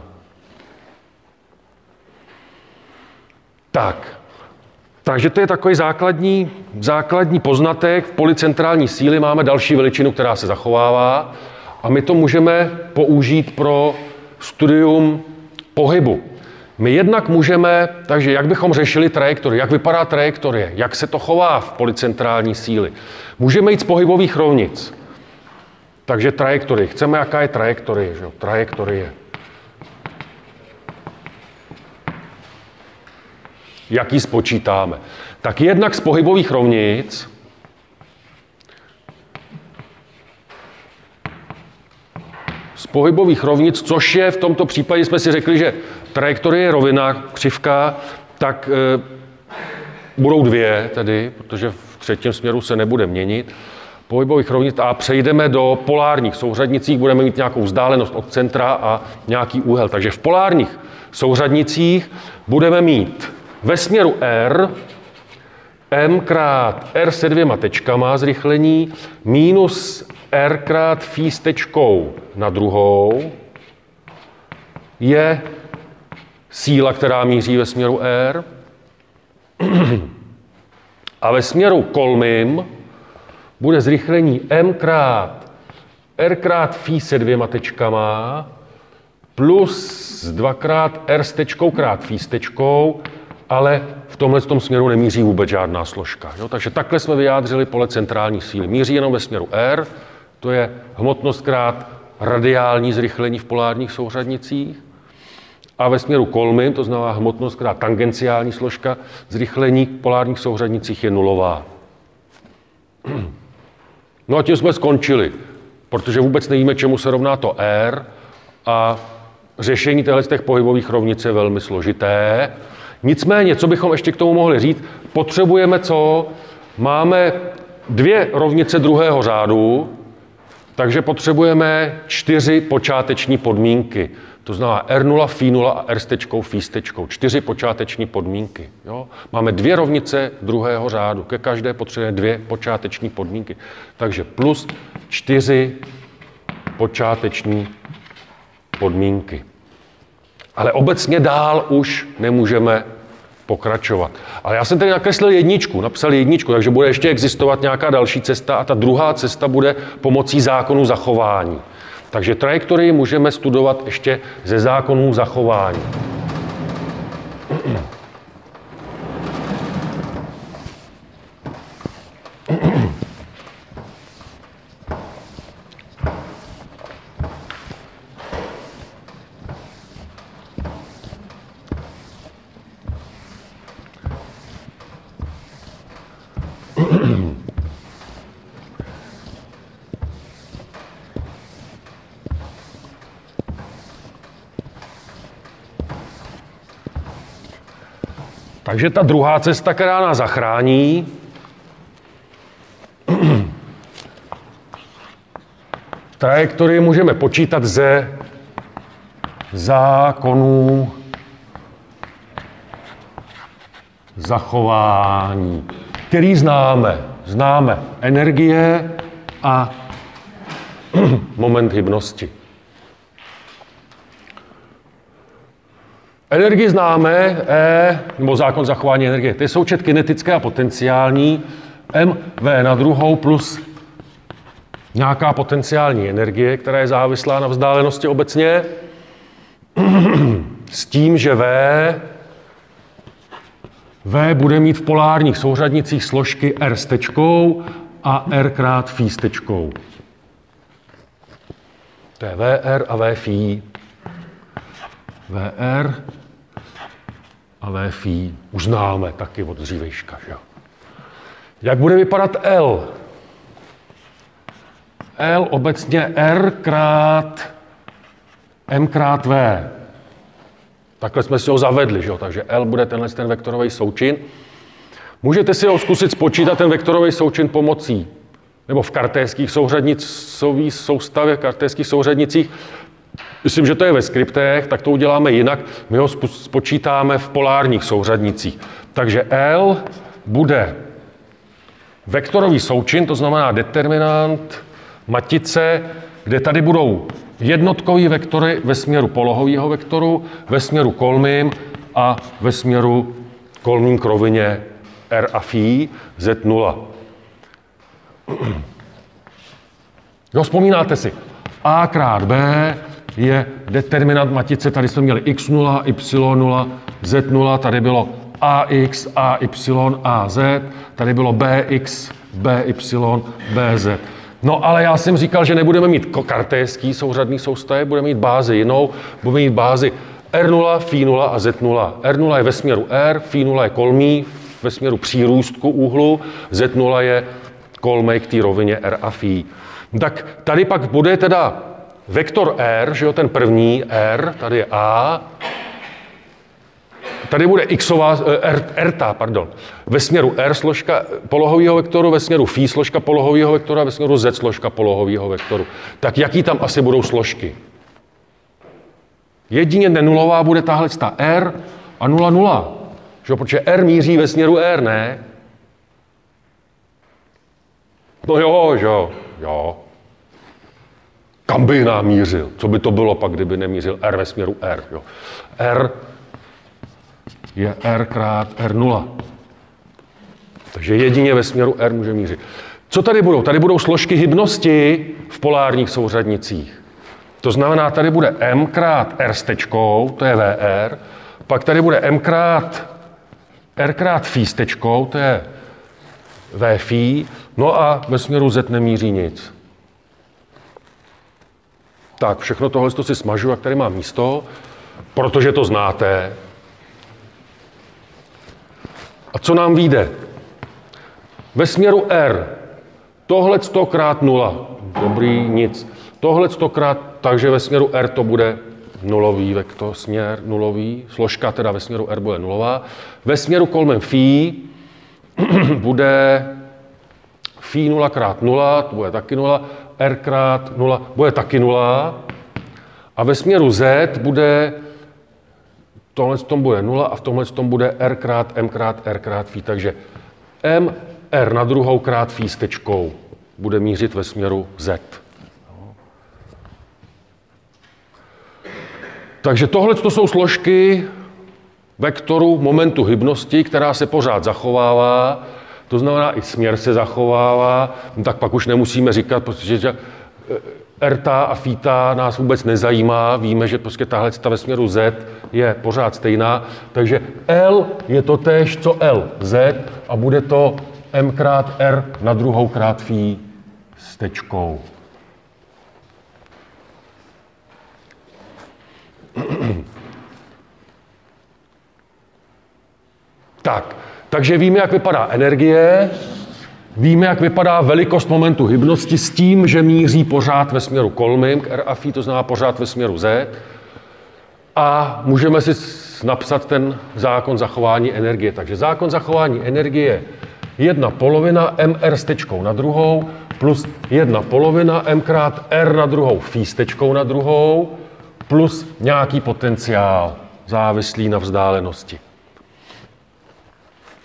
Tak, takže to je takový základní, základní poznatek. V poli centrální síly máme další veličinu, která se zachovává a my to můžeme použít pro studium pohybu. My jednak můžeme, takže jak bychom řešili trajektorii, jak vypadá trajektorie, jak se to chová v poli centrální síly. Můžeme jít z pohybových rovnic. Takže trajektorie. Chceme, jaká je trajektorie, že? Trajektorie. Jak ji spočítáme? Tak jednak z pohybových rovnic z pohybových rovnic, což je v tomto případě, jsme si řekli, že trajektorie je rovina, křivka, tak e, budou dvě tedy, protože v třetím směru se nebude měnit. Pohybových rovnic a přejdeme do polárních souřadnicích, budeme mít nějakou vzdálenost od centra a nějaký úhel. Takže v polárních souřadnicích budeme mít ve směru R M krát R se dvěma tečkama zrychlení minus R krát phi s tečkou na druhou je síla, která míří ve směru R. A ve směru kolmým bude zrychlení M krát R krát phi se dvěma tečkama plus dvakrát R s tečkou krát phi s tečkou, ale v tomhle tom směru nemíří vůbec žádná složka. Jo? Takže takhle jsme vyjádřili pole centrální síly. Míří jenom ve směru R, to je hmotnost krát radiální zrychlení v polárních souřadnicích. A ve směru kolmým, to znamená hmotnost krát tangenciální složka zrychlení v polárních souřadnicích je nulová. No a tím jsme skončili, protože vůbec nevíme, čemu se rovná to R a řešení těchto pohybových rovnic je velmi složité. Nicméně, co bychom ještě k tomu mohli říct, potřebujeme co? Máme dvě rovnice druhého řádu, takže potřebujeme čtyři počáteční podmínky. To znamená R nula, phi nula a R s tečkou, phi s tečkou. Čtyři počáteční podmínky. Jo? Máme dvě rovnice druhého řádu. Ke každé potřebujeme dvě počáteční podmínky. Takže plus čtyři počáteční podmínky. Ale obecně dál už nemůžeme pokračovat. Ale já jsem tady nakreslil jedničku, napsal jedničku, takže bude ještě existovat nějaká další cesta a ta druhá cesta bude pomocí zákonu zachování. Takže trajektorii můžeme studovat ještě ze zákonů zachování. Takže ta druhá cesta, která nás zachrání, trajektorii můžeme počítat ze zákonů zachování, který známe. Známe energie a moment hybnosti. Energii známe, E, nebo zákon zachování energie. To je součet kinetické a potenciální, M V na druhou plus nějaká potenciální energie, která je závislá na vzdálenosti obecně, s tím, že V, V bude mít v polárních souřadnicích složky R s tečkou a R krát phi s tečkou. To je V R a V phi. V R a V phi už známe taky od dřívejška. Že? Jak bude vypadat L? L obecně R krát M krát V. Takhle jsme si ho zavedli, že? Takže L bude tenhle ten vektorový součin. Můžete si ho zkusit spočítat, ten vektorový součin pomocí, nebo v kartéských souřadnicových soustavě, v kartéských souřadnicích. Myslím, že to je ve skriptech, tak to uděláme jinak. My ho spočítáme v polárních souřadnicích. Takže L bude vektorový součin, to znamená determinant matice, kde tady budou jednotkové vektory ve směru polohového vektoru, ve směru kolmým a ve směru kolmým k rovině R a phi Z nula. Jo, vzpomínáte si, A krát B je determinant matice, tady jsme měli x nula, y nula, z nula, tady bylo ax, ay, az, tady bylo bx, by, bz. No ale já jsem říkal, že nebudeme mít kartéský souřadný soustavy, budeme mít bázi jinou, budeme mít bázi R nula, phi nula a Z nula. R nula je ve směru R, phi nula je kolmý, ve směru přírůstku úhlu, Z nula je kolmej k té rovině R a phi. Tak tady pak bude teda vektor R, že jo, ten první R, tady je A, tady bude xová, R, rta, pardon, ve směru R složka polohového vektoru, ve směru phi složka polohového vektoru a ve směru Z složka polohového vektoru. Tak jaký tam asi budou složky? Jedině nenulová bude tahle ta R a nula nula, že jo, protože R míří ve směru R, ne? No jo, že jo, jo. Kam by nám mířil? Co by to bylo pak, kdyby nemířil R ve směru R? Jo? R je R krát R nula. Takže jedině ve směru R může mířit. Co tady budou? Tady budou složky hybnosti v polárních souřadnicích. To znamená, tady bude M krát R s tečkou, to je V R, pak tady bude M krát R krát phi s tečkou, to je V phi, no a ve směru Z nemíří nic. Tak, všechno tohle si smažu, jak tady mám místo, protože to znáte. A co nám vyjde? Ve směru R, tohle stokrát nula, dobrý, nic. Tohle stokrát, takže ve směru R to bude nulový vektor, směr nulový, složka teda ve směru R bude nulová. Ve směru kolmem phi bude phi nula krát nula, to bude taky nula, R krát nula bude taky nula. A ve směru Z bude, tohle tom bude nula a v tomhle tom bude R krát M krát R krát phi. Takže M, R na druhou krát phi s tečkou bude mířit ve směru Z. Takže tohle to jsou složky vektoru momentu hybnosti, která se pořád zachovává. To znamená, i směr se zachovává, no tak pak už nemusíme říkat, protože rta a fíta nás vůbec nezajímá, víme, že prostě tahle ta ve směru Z je pořád stejná, takže L je to též co L, Z a bude to M krát R na druhou krát phi s tečkou. Tak, takže víme, jak vypadá energie, víme, jak vypadá velikost momentu hybnosti s tím, že míří pořád ve směru kolmým k R a phi, to znamená pořád ve směru Z. A můžeme si napsat ten zákon zachování energie. Takže zákon zachování energie je jedna polovina M R s tečkou na druhou plus jedna polovina M krát R na druhou phi s tečkou na druhou plus nějaký potenciál závislý na vzdálenosti.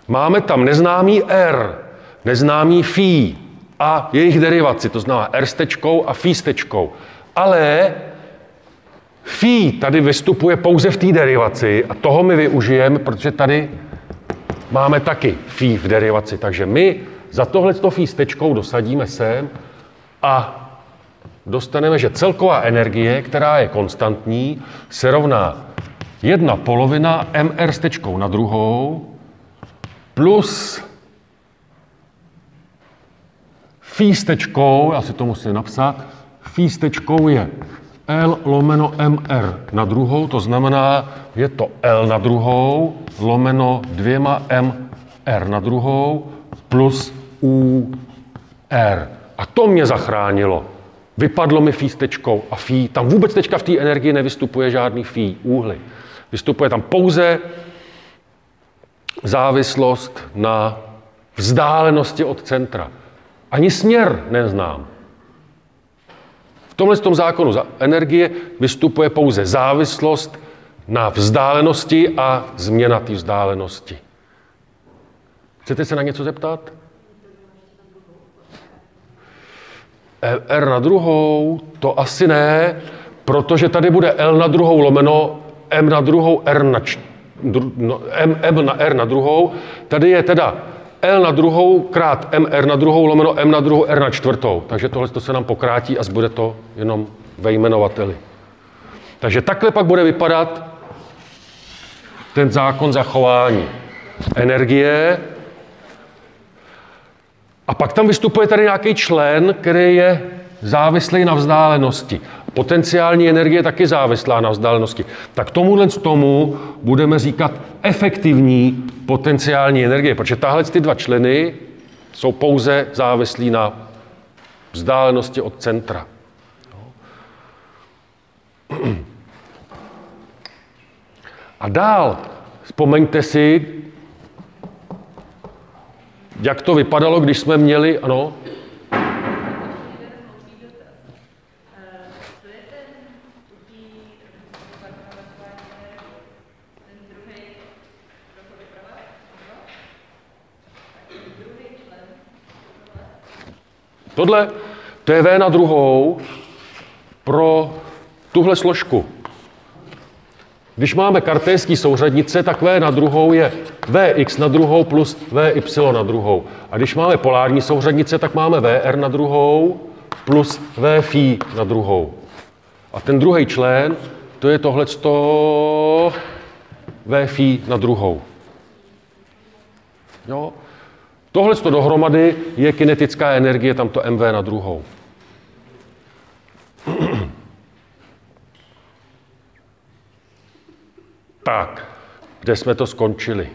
máme tam neznámý R, neznámý phi a jejich derivaci, to znamená R s tečkou a phi s tečkou. Ale phi tady vystupuje pouze v té derivaci a toho my využijeme, protože tady máme taky phi v derivaci. Takže my za tohleto phi s tečkou dosadíme sem a dostaneme, že celková energie, která je konstantní, se rovná jedna polovina mr s tečkou na druhou plus phi s tečkou, já si to musím napsat, phi s tečkou je L lomeno mr na druhou, to znamená, je to L na druhou lomeno dvěma mr na druhou plus U R. A to mě zachránilo. Vypadlo mi phi s tečkou a phi, tam vůbec teďka v té energii nevystupuje žádný phi, úhly. Vystupuje tam pouze závislost na vzdálenosti od centra. Ani směr neznám. V tomhle tom zákonu za energie vystupuje pouze závislost na vzdálenosti a změna té vzdálenosti. Chcete se na něco zeptat? R na druhou, to asi ne, protože tady bude L na druhou lomeno M na druhou, R na, č, no, M, M na R na druhou. Tady je teda L na druhou krát M R na druhou lomeno M na druhou R na čtvrtou. Takže tohle to se nám pokrátí a zbude to jenom ve jmenovateli. Takže takhle pak bude vypadat ten zákon zachování energie. A pak tam vystupuje tady nějaký člen, který je závislý na vzdálenosti. Potenciální energie je taky závislá na vzdálenosti. Tak tomuhle tomu budeme říkat efektivní potenciální energie, protože tahle ty dva členy jsou pouze závislí na vzdálenosti od centra. A dál, vzpomeňte si, jak to vypadalo, když jsme měli, ano? Tohle, to je V na druhou pro tuhle složku. Když máme kartézský souřadnice, tak V na druhou je Vx na druhou plus Vy na druhou. A když máme polární souřadnice, tak máme Vr na druhou plus Vφ na druhou. A ten druhý člen, to je tohleto Vφ na druhou. Jo? Tohleto dohromady je kinetická energie, tamto mv na druhou. Tak, kde jsme to skončili?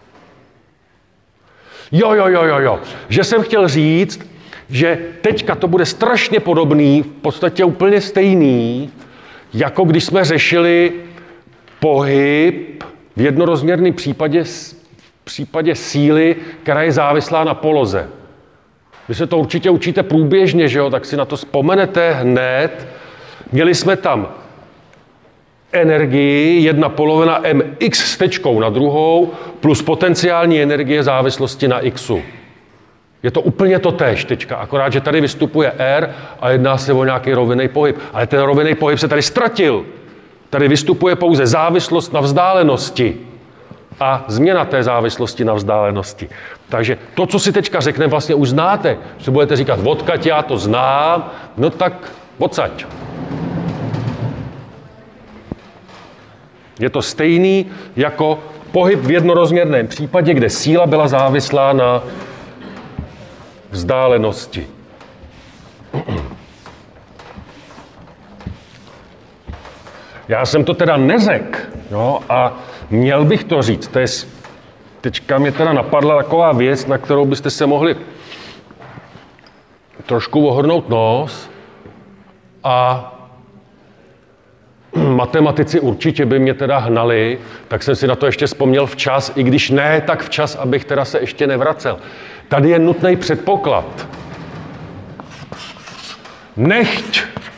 Jo, jo, jo, jo, jo. Že jsem chtěl říct, že teďka to bude strašně podobný, v podstatě úplně stejný, jako když jsme řešili pohyb v jednorozměrném případě, v případě síly, která je závislá na poloze. Vy se to určitě učíte průběžně, že jo? Tak si na to vzpomenete hned. Měli jsme tam energii, jedna polovina mx s tečkou na druhou, plus potenciální energie závislosti na xu. Je to úplně totéž teďka, akorát, že tady vystupuje R a jedná se o nějaký rovinný pohyb. Ale ten rovinný pohyb se tady ztratil. Tady vystupuje pouze závislost na vzdálenosti a změna té závislosti na vzdálenosti. Takže to, co si teďka řekne, vlastně už znáte. Že budete říkat, odkud já to znám, no tak odsaď. Je to stejný jako pohyb v jednorozměrném případě, kde síla byla závislá na vzdálenosti. Já jsem to teda neřekl, jo, a měl bych to říct. To je, teďka mě teda napadla taková věc, na kterou byste se mohli trošku ohrnout nos a matematici určitě by mě teda hnali, tak jsem si na to ještě vzpomněl včas, i když ne tak včas, abych teda se ještě nevracel. Tady je nutný předpoklad. Nechť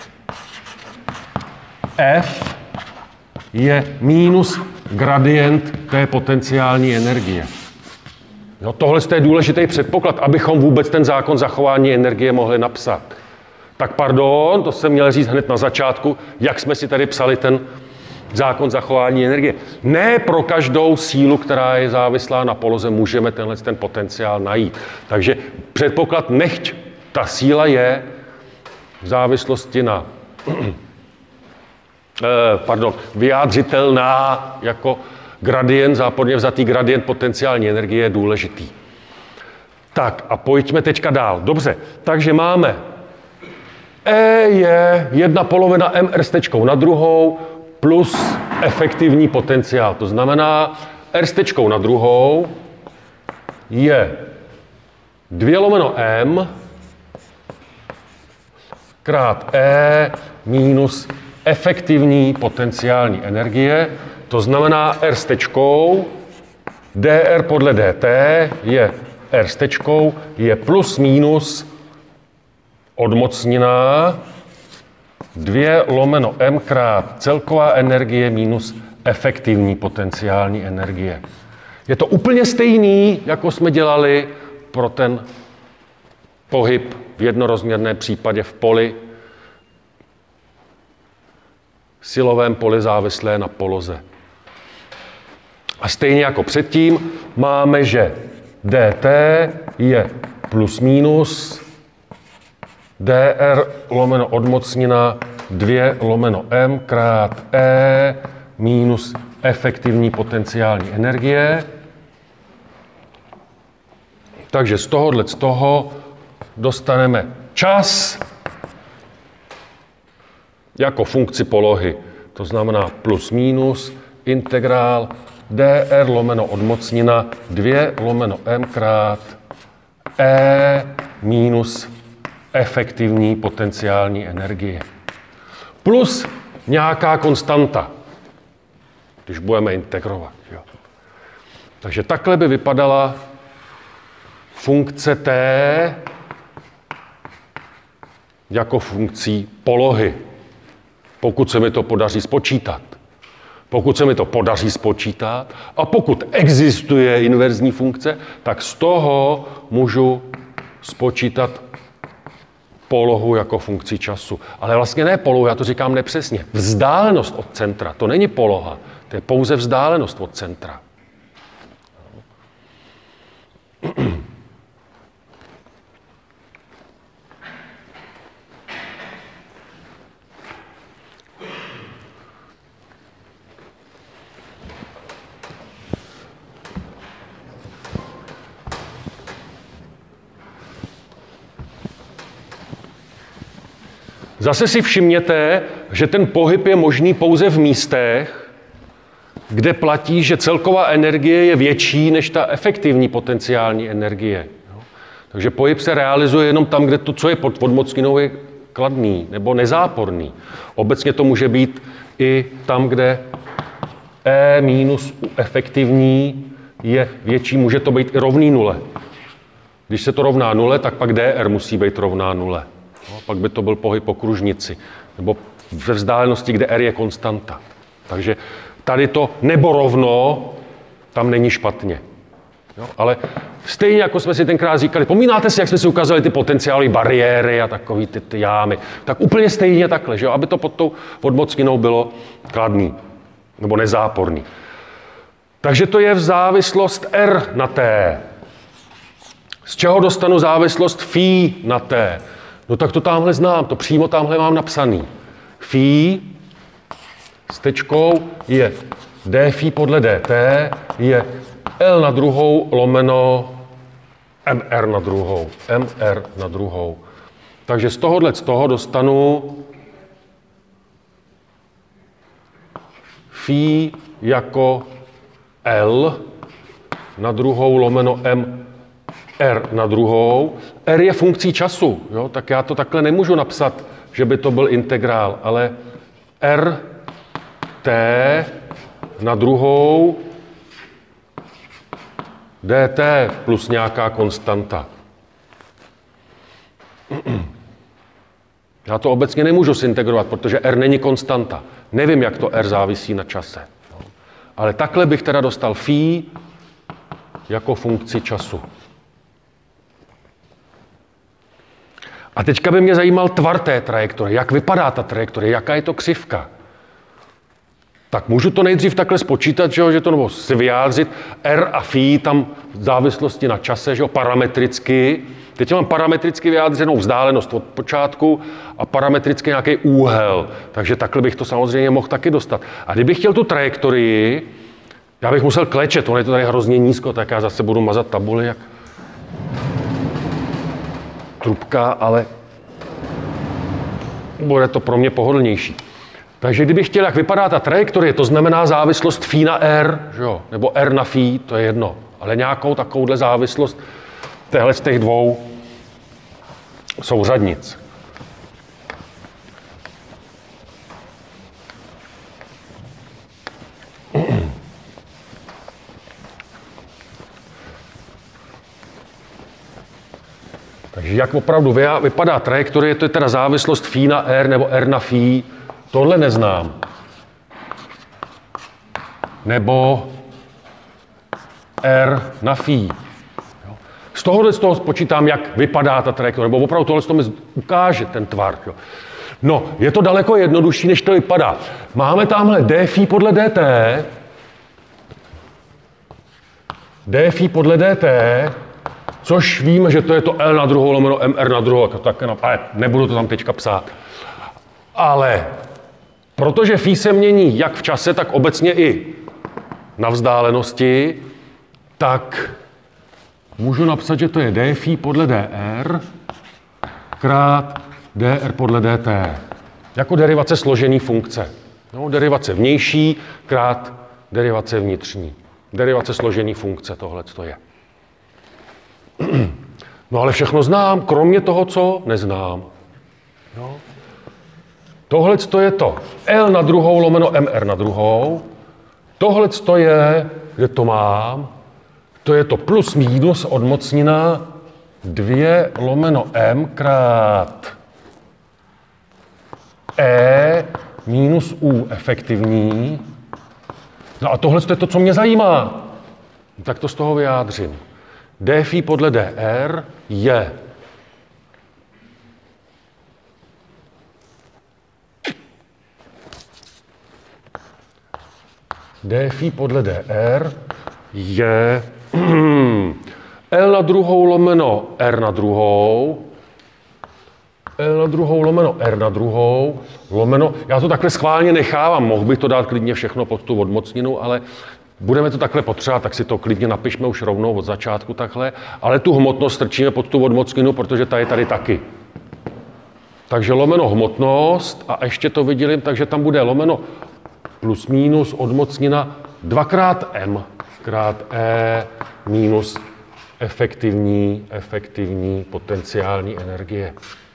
F je minus gradient té potenciální energie. Jo, tohle je důležitý předpoklad, abychom vůbec ten zákon zachování energie mohli napsat. Tak pardon, to jsem měl říct hned na začátku, jak jsme si tady psali ten zákon zachování energie. Ne pro každou sílu, která je závislá na poloze, můžeme tenhle ten potenciál najít. Takže předpoklad, nechť ta síla je v závislosti na pardon, vyjádřitelná jako gradient, záporně vzatý gradient potenciální energie je důležitý. Tak a pojďme teďka dál. Dobře, takže máme E je jedna polovina mr s tečkou na druhou plus efektivní potenciál. To znamená, R s tečkou na druhou je dvě lomeno m krát E minus efektivní potenciální energie. To znamená R s tečkou, dr podle dt je R s tečkou, je plus minus odmocnina dvě lomeno m krát celková energie minus efektivní potenciální energie. Je to úplně stejný, jako jsme dělali pro ten pohyb v jednorozměrném případě v poli, silovém poli závislé na poloze. A stejně jako předtím máme, že dt je plus minus dr lomeno odmocnina dvě lomeno m krát E minus efektivní potenciální energie. Takže z tohohle z toho dostaneme čas jako funkci polohy. To znamená plus minus integrál dr lomeno odmocnina dvě lomeno m krát E minus efektivní potenciální energie. Plus nějaká konstanta, když budeme integrovat. Jo. Takže takhle by vypadala funkce t jako funkcí polohy, pokud se mi to podaří spočítat. Pokud se mi to podaří spočítat a pokud existuje inverzní funkce, tak z toho můžu spočítat polohu jako funkci času. Ale vlastně ne polohu, já to říkám nepřesně. Vzdálenost od centra, to není poloha, to je pouze vzdálenost od centra. Zase si všimněte, že ten pohyb je možný pouze v místech, kde platí, že celková energie je větší než ta efektivní potenciální energie. Takže pohyb se realizuje jenom tam, kde to, co je pod odmocninou, je kladný nebo nezáporný. Obecně to může být i tam, kde E minus efektivní je větší, může to být i rovný nule. Když se to rovná nule, tak pak dr musí být rovná nule. No, pak by to byl pohyb po kružnici, nebo ve vzdálenosti, kde r je konstanta. Takže tady to nebo rovno, tam není špatně. Jo, ale stejně, jako jsme si tenkrát říkali, pomínáte si, jak jsme si ukázali ty potenciální bariéry a takový ty, ty jámy, tak úplně stejně takhle, že jo, aby to pod tou odmocninou bylo kladný, nebo nezáporný. Takže to je v závislost R na T. Z čeho dostanu závislost phi na T? No tak to tamhle znám, to přímo tamhle mám napsaný. Phi s tečkou je d phi podle dt je L na druhou lomeno mr na druhou. mr na druhou. Takže z tohohle z toho dostanu phi jako L na druhou lomeno m R na druhou. R je funkcí času, jo? Tak já to takhle nemůžu napsat, že by to byl integrál, ale R t na druhou dt plus nějaká konstanta. Já to obecně nemůžu sintegrovat, protože R není konstanta. Nevím, jak to R závisí na čase. Ale takhle bych teda dostal phi jako funkci času. A teďka by mě zajímal tvar té trajektorie, jak vypadá ta trajektorie, jaká je to křivka. Tak můžu to nejdřív takhle spočítat, že, jo, že to nebo si vyjádřit R a phi tam v závislosti na čase, že jo, parametricky. Teď mám parametricky vyjádřenou vzdálenost od počátku a parametricky nějaký úhel. Takže takhle bych to samozřejmě mohl taky dostat. A kdybych chtěl tu trajektorii, já bych musel klečet, ono je to tady hrozně nízko, tak já zase budu mazat tabuli jak trubka, ale bude to pro mě pohodlnější. Takže kdybych chtěl, jak vypadá ta trajektorie, to znamená závislost phi na r, že jo? Nebo r na phi, to je jedno, ale nějakou takovouhle závislost téhle z těch dvou souřadnic. Takže jak opravdu vypadá trajektorie, to je teda závislost phi na r nebo r na phi, tohle neznám. Nebo r na phi. Z tohohle z toho spočítám, jak vypadá ta trajektorie, nebo opravdu tohle z toho mi ukáže ten tvar. Jo. No, je to daleko jednodušší, než to vypadá. Máme tamhle d phi podle dt, d phi podle dt, což víme, že to je to L na druhou lomeno mr na druhou, tak, ale nebudu to tam teďka psát. Ale protože phi se mění jak v čase, tak obecně i na vzdálenosti, tak můžu napsat, že to je d phi podle dr krát dr podle dt. Jako derivace složené funkce. No, derivace vnější krát derivace vnitřní. Derivace složené funkce, tohle to je. No ale všechno znám, kromě toho, co neznám. No. Tohle je to L na druhou lomeno mr na druhou. Tohle je, kde to mám, to je to plus minus odmocnina dvě lomeno m krát e minus u efektivní. No a tohle je to, co mě zajímá. Tak to z toho vyjádřím. D phi podle dr je D phi podle dr je L na druhou lomeno R na druhou, L na druhou lomeno R na druhou, lomeno, já to takhle schválně nechávám, mohl bych to dát klidně všechno pod tu odmocninu, ale budeme to takhle potřebovat, tak si to klidně napišme už rovnou od začátku takhle, ale tu hmotnost strčíme pod tu odmocninu, protože ta je tady taky. Takže lomeno hmotnost a ještě to vydělím, takže tam bude lomeno plus minus odmocnina dvakrát m krát e minus efektivní, efektivní potenciální energie.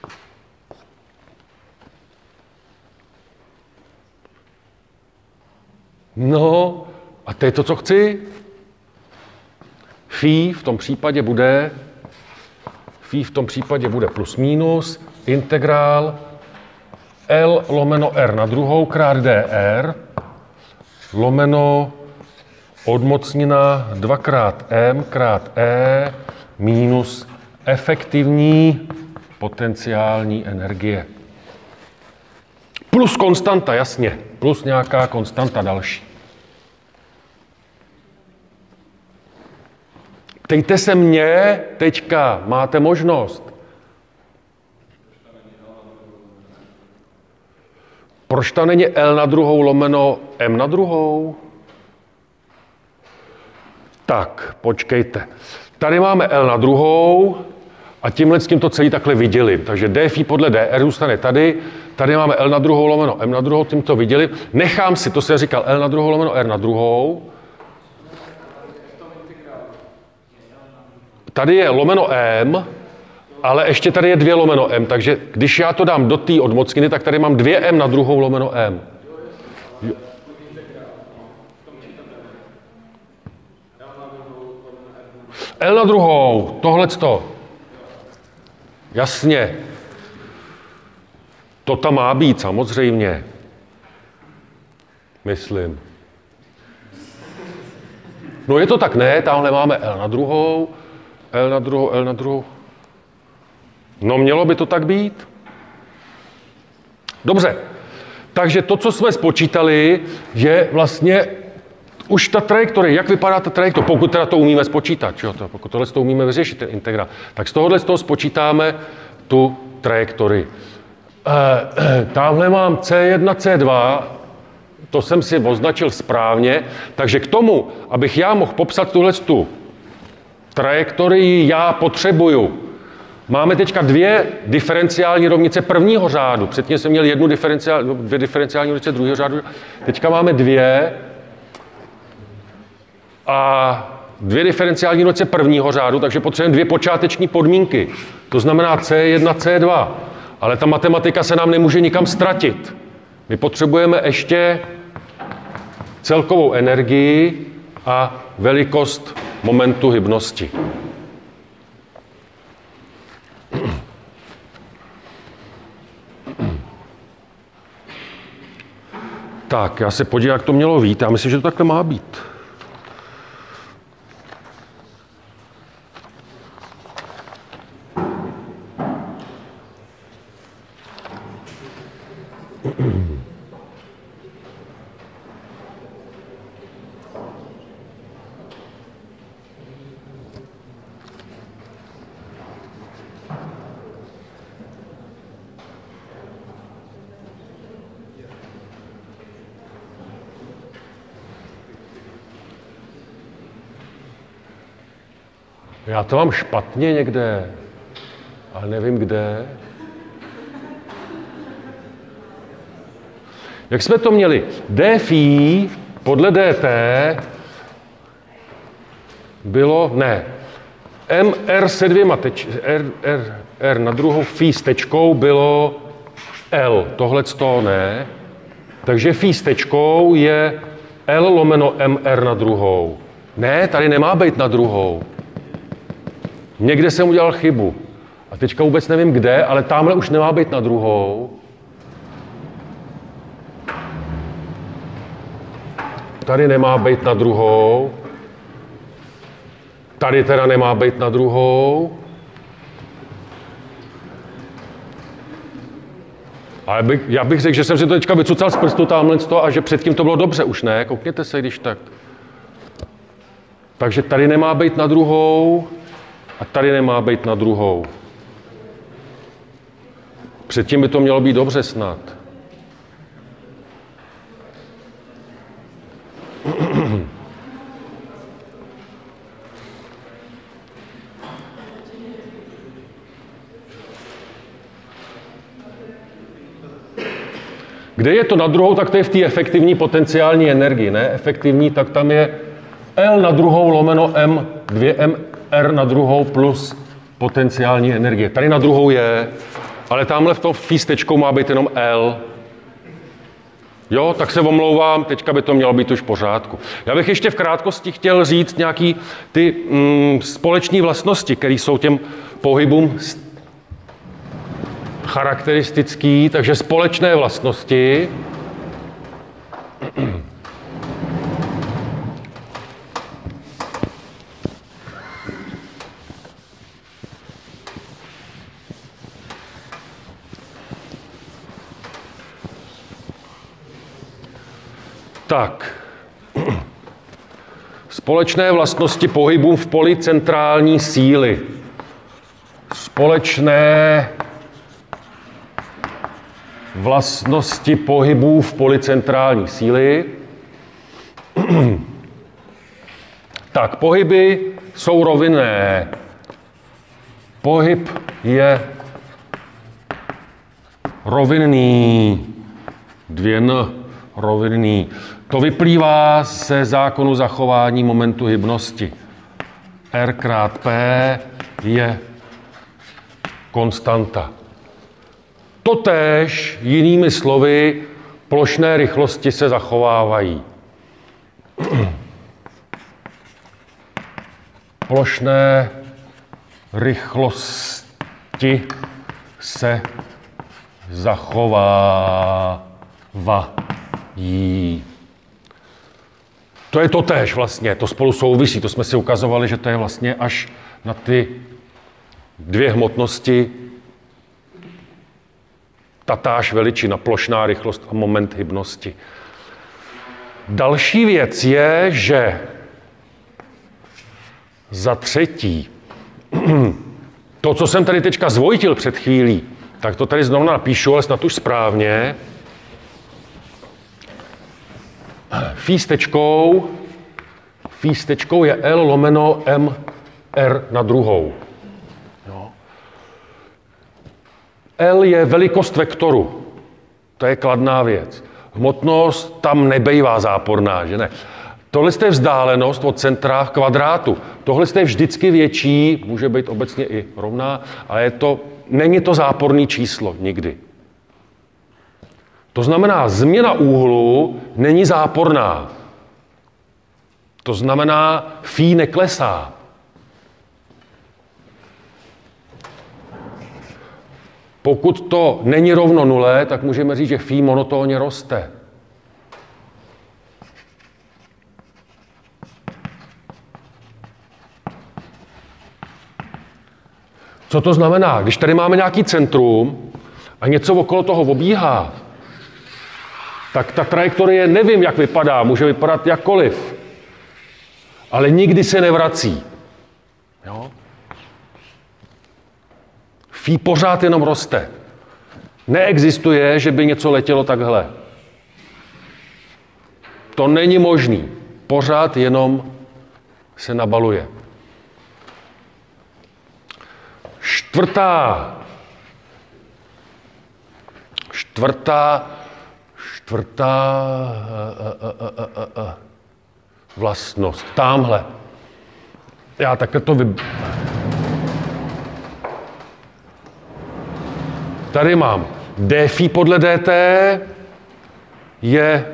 No, a to je to, co chci. Phi v tom případě bude, phi v tom případě bude plus minus, integrál L lomeno R na druhou krát dr, lomeno odmocnina dvakrát m krát e minus efektivní potenciální energie. Plus konstanta, jasně, plus nějaká konstanta další. Ptejte se mě, teďka máte možnost. Proč tam není L na druhou lomeno M na druhou? Tak, počkejte. Tady máme L na druhou a tímhle s tím to celý takhle vydělím. Takže D phi podle dr zůstane tady. Tady máme L na druhou lomeno M na druhou, tím to vydělím. Nechám si, to se říkal L na druhou lomeno R na druhou. Tady je lomeno M, ale ještě tady je dvě lomeno M, takže když já to dám do té odmocniny, tak tady mám dvě M na druhou lomeno M. Jo. L na druhou, tohleto. Jasně. To tam má být, samozřejmě. Myslím. No je to tak, ne, tamhle máme L na druhou, L na druhou, L na druhou. No mělo by to tak být. Dobře, takže to, co jsme spočítali, je vlastně už ta trajektorie, jak vypadá ta trajektorie, pokud teda to umíme spočítat, čo? To, pokud tohle to umíme vyřešit, ten integrál, tak z tohohle z toho spočítáme tu trajektorii. E, tamhle mám C jedna, C dva, to jsem si označil správně, takže k tomu, abych já mohl popsat tuhle tu trajektorii, já potřebuju. Máme teďka dvě diferenciální rovnice prvního řádu. Předtím jsme měli jednu diferenciál, dvě diferenciální rovnice druhého řádu. Teďka máme dvě a dvě diferenciální rovnice prvního řádu, takže potřebujeme dvě počáteční podmínky. To znamená C jedna, C dva. Ale ta matematika se nám nemůže nikam ztratit. My potřebujeme ještě celkovou energii a velikost momentu hybnosti. Tak, já se podívám, jak to mělo být. Já myslím, že to takhle má být. Já to mám špatně někde, ale nevím kde. Jak jsme to měli? D phi podle dt bylo, ne, mr se dvěma teč, r, r, r na druhou phi s tečkou bylo L, tohleto ne. Takže phi s tečkou je L lomeno mr na druhou. Ne, tady nemá být na druhou. Někde jsem udělal chybu. A teďka vůbec nevím kde, ale tamhle už nemá být na druhou. Tady nemá být na druhou. Tady teda nemá být na druhou. Ale bych, já bych řekl, že jsem si to teďka vycucal z prstu tamhle z toho a že předtím to bylo dobře už, ne? Koukněte se, když tak. Takže tady nemá být na druhou. A tady nemá být na druhou. Předtím by to mělo být dobře snad. Kde je to na druhou, tak to je v té efektivní potenciální energii, ne? Efektivní, tak tam je L na druhou lomeno M, dvě M R na druhou plus potenciální energie. Tady na druhou je, ale tamhle v tom phi s tečkou má být jenom L. Jo, tak se omlouvám, teďka by to mělo být už v pořádku. Já bych ještě v krátkosti chtěl říct nějaký ty mm, společné vlastnosti, které jsou těm pohybům charakteristický, takže společné vlastnosti. Tak, společné vlastnosti pohybů v poli centrální síly. Společné vlastnosti pohybů v poli centrální síly. Tak, pohyby jsou rovinné. Pohyb je rovinný. Dvě n, rovinný. To vyplývá ze zákonu zachování momentu hybnosti. R krát P je konstanta. Totéž, jinými slovy, plošné rychlosti se zachovávají. Plošné rychlosti se zachovávají. To je to též vlastně, to spolu souvisí, to jsme si ukazovali, že to je vlastně až na ty dvě hmotnosti tatáž veličina, plošná rychlost a moment hybnosti. Další věc je, že za třetí, to, co jsem tady teďka zvojtil před chvílí, tak to tady znovu napíšu, ale snad už správně. Phi s tečkou, phi s tečkou je L lomeno M R na druhou. Jo. L je velikost vektoru. To je kladná věc. Hmotnost tam nebejvá záporná, že ne? Tohle je vzdálenost od centra kvadrátu. Tohle je vždycky větší, může být obecně i rovná, ale je to, není to záporné číslo nikdy. To znamená, změna úhlu není záporná. To znamená, phi neklesá. Pokud to není rovno nule, tak můžeme říct, že phi monotónně roste. Co to znamená? Když tady máme nějaký centrum a něco okolo toho obíhá, tak ta trajektorie, nevím, jak vypadá, může vypadat jakkoliv, ale nikdy se nevrací. Jo? Phi pořád jenom roste. Neexistuje, že by něco letělo takhle. To není možný. Pořád jenom se nabaluje. Čtvrtá, čtvrtá, čtvrtá uh, uh, uh, uh, uh, vlastnost. Támhle. Já takhle to vy... Tady mám d phi podle dt je,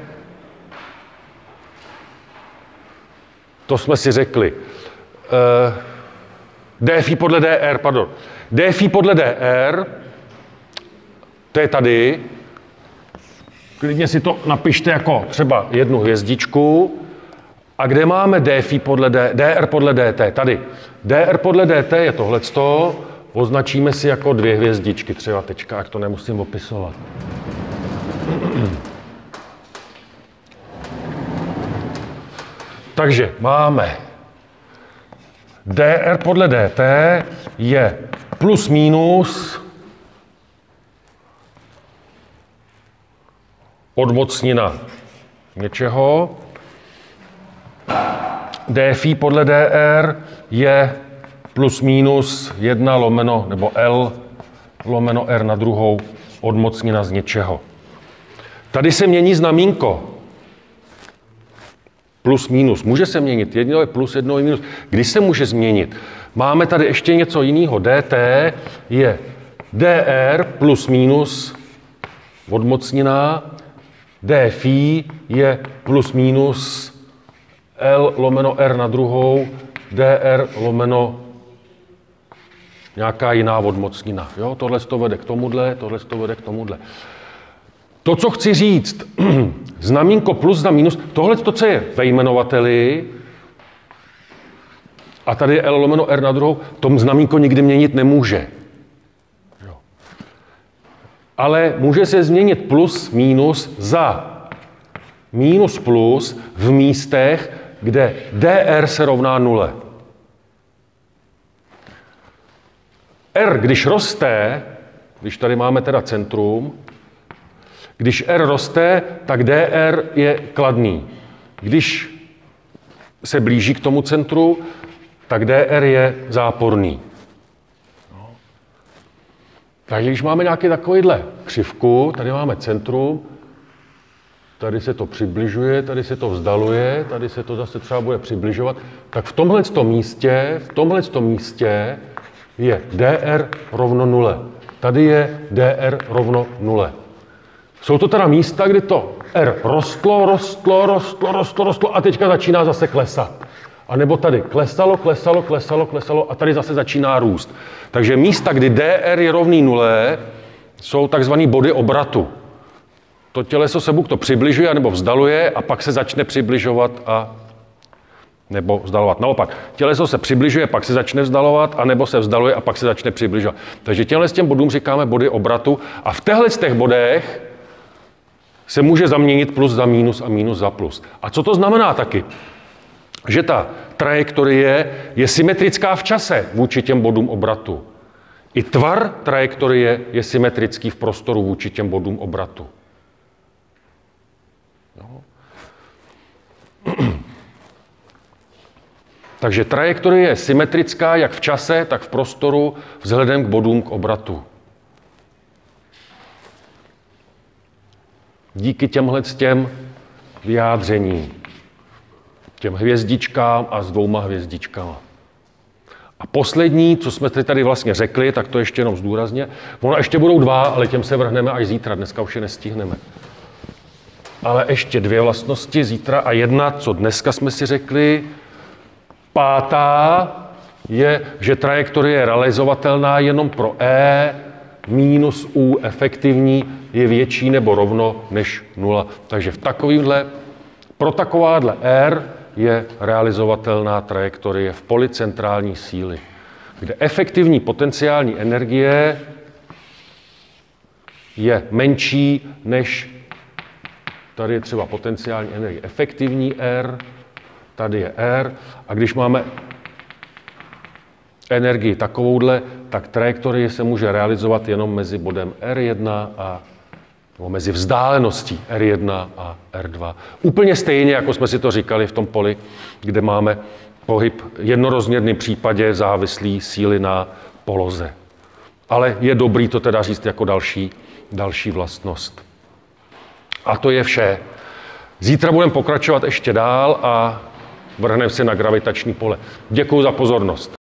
to jsme si řekli, uh, d phi podle dr, pardon, d phi podle dr, to je tady, klidně si to napište jako třeba jednu hvězdičku, a kde máme d phi podle d, dr podle dt, tady, dr podle dt je tohleto, označíme si jako dvě hvězdičky, třeba tečka, jak to nemusím opisovat. Takže máme dr podle dt je plus minus odmocnina něčeho. D phi podle dr je plus minus jedna lomeno, nebo L lomeno R na druhou odmocnina z něčeho. Tady se mění znamínko. Plus minus. Může se měnit. Jedno je plus, jedno je minus. Kdy se může změnit? Máme tady ještě něco jiného. dt je dr plus minus odmocnina. D phi je plus minus L lomeno R na druhou, dr lomeno nějaká jiná odmocnina. Jo? Tohle to vede k tomuhle, tohle to vede k tomuhle. To, co chci říct, znamínko plus za minus, tohle to, co je ve jmenovateli, a tady je L lomeno R na druhou, tom znamínko nikdy měnit nemůže. Jo. Ale může se změnit plus, minus za minus plus v místech, kde dr se rovná nule. R, když roste, když tady máme teda centrum, když R roste, tak dr je kladný. Když se blíží k tomu centru, tak dr je záporný. No. Takže když máme nějaký takovýhle křivku, tady máme centrum, tady se to přibližuje, tady se to vzdaluje, tady se to zase třeba bude přibližovat, tak v tomhletom místě, v tomhletom místě je dr rovno nule. Tady je dr rovno nule. Jsou to teda místa, kdy to R rostlo, rostlo, rostlo, rostlo, rostlo a teďka začíná zase klesat. A nebo tady klesalo, klesalo, klesalo, klesalo a tady zase začíná růst. Takže místa, kdy dr je rovný nule, jsou takzvaný body obratu. To těleso se buď to přibližuje, nebo vzdaluje a pak se začne přibližovat a nebo vzdalovat. Naopak, těleso se přibližuje, pak se začne vzdalovat, anebo se vzdaluje a pak se začne přibližovat. Takže těmhle s těm bodům říkáme body obratu a v těchto z těch bodech se může zaměnit plus za mínus a mínus za plus. A co to znamená taky? Že ta trajektorie je symetrická v čase vůči těm bodům obratu. I tvar trajektorie je symetrický v prostoru vůči těm bodům obratu. No. Takže trajektorie je symetrická jak v čase, tak v prostoru vzhledem k bodům k obratu. Díky těmhle těm vyjádřením, těm hvězdičkám a s dvouma hvězdičkama. A poslední, co jsme tady vlastně řekli, tak to ještě jenom zdůrazně. Ono ještě budou dva, ale těm se vrhneme až zítra, dneska už je nestihneme. Ale ještě dvě vlastnosti zítra a jedna, co dneska jsme si řekli. Pátá je, že trajektorie je realizovatelná jenom pro E minus U efektivní je větší nebo rovno než nula. Takže v takovýmhle, pro takováhle R je realizovatelná trajektorie v poli centrální síly, kde efektivní potenciální energie je menší než, tady je třeba potenciální energie efektivní R, tady je R, a když máme energii takovouhle, tak trajektorie se může realizovat jenom mezi bodem R jedna a nebo mezi vzdáleností R jedna a R dva. Úplně stejně, jako jsme si to říkali v tom poli, kde máme pohyb jednorozměrný případě závislý síly na poloze. Ale je dobrý to teda říct jako další, další vlastnost. A to je vše. Zítra budeme pokračovat ještě dál a vrhneme se na gravitační pole. Děkuji za pozornost.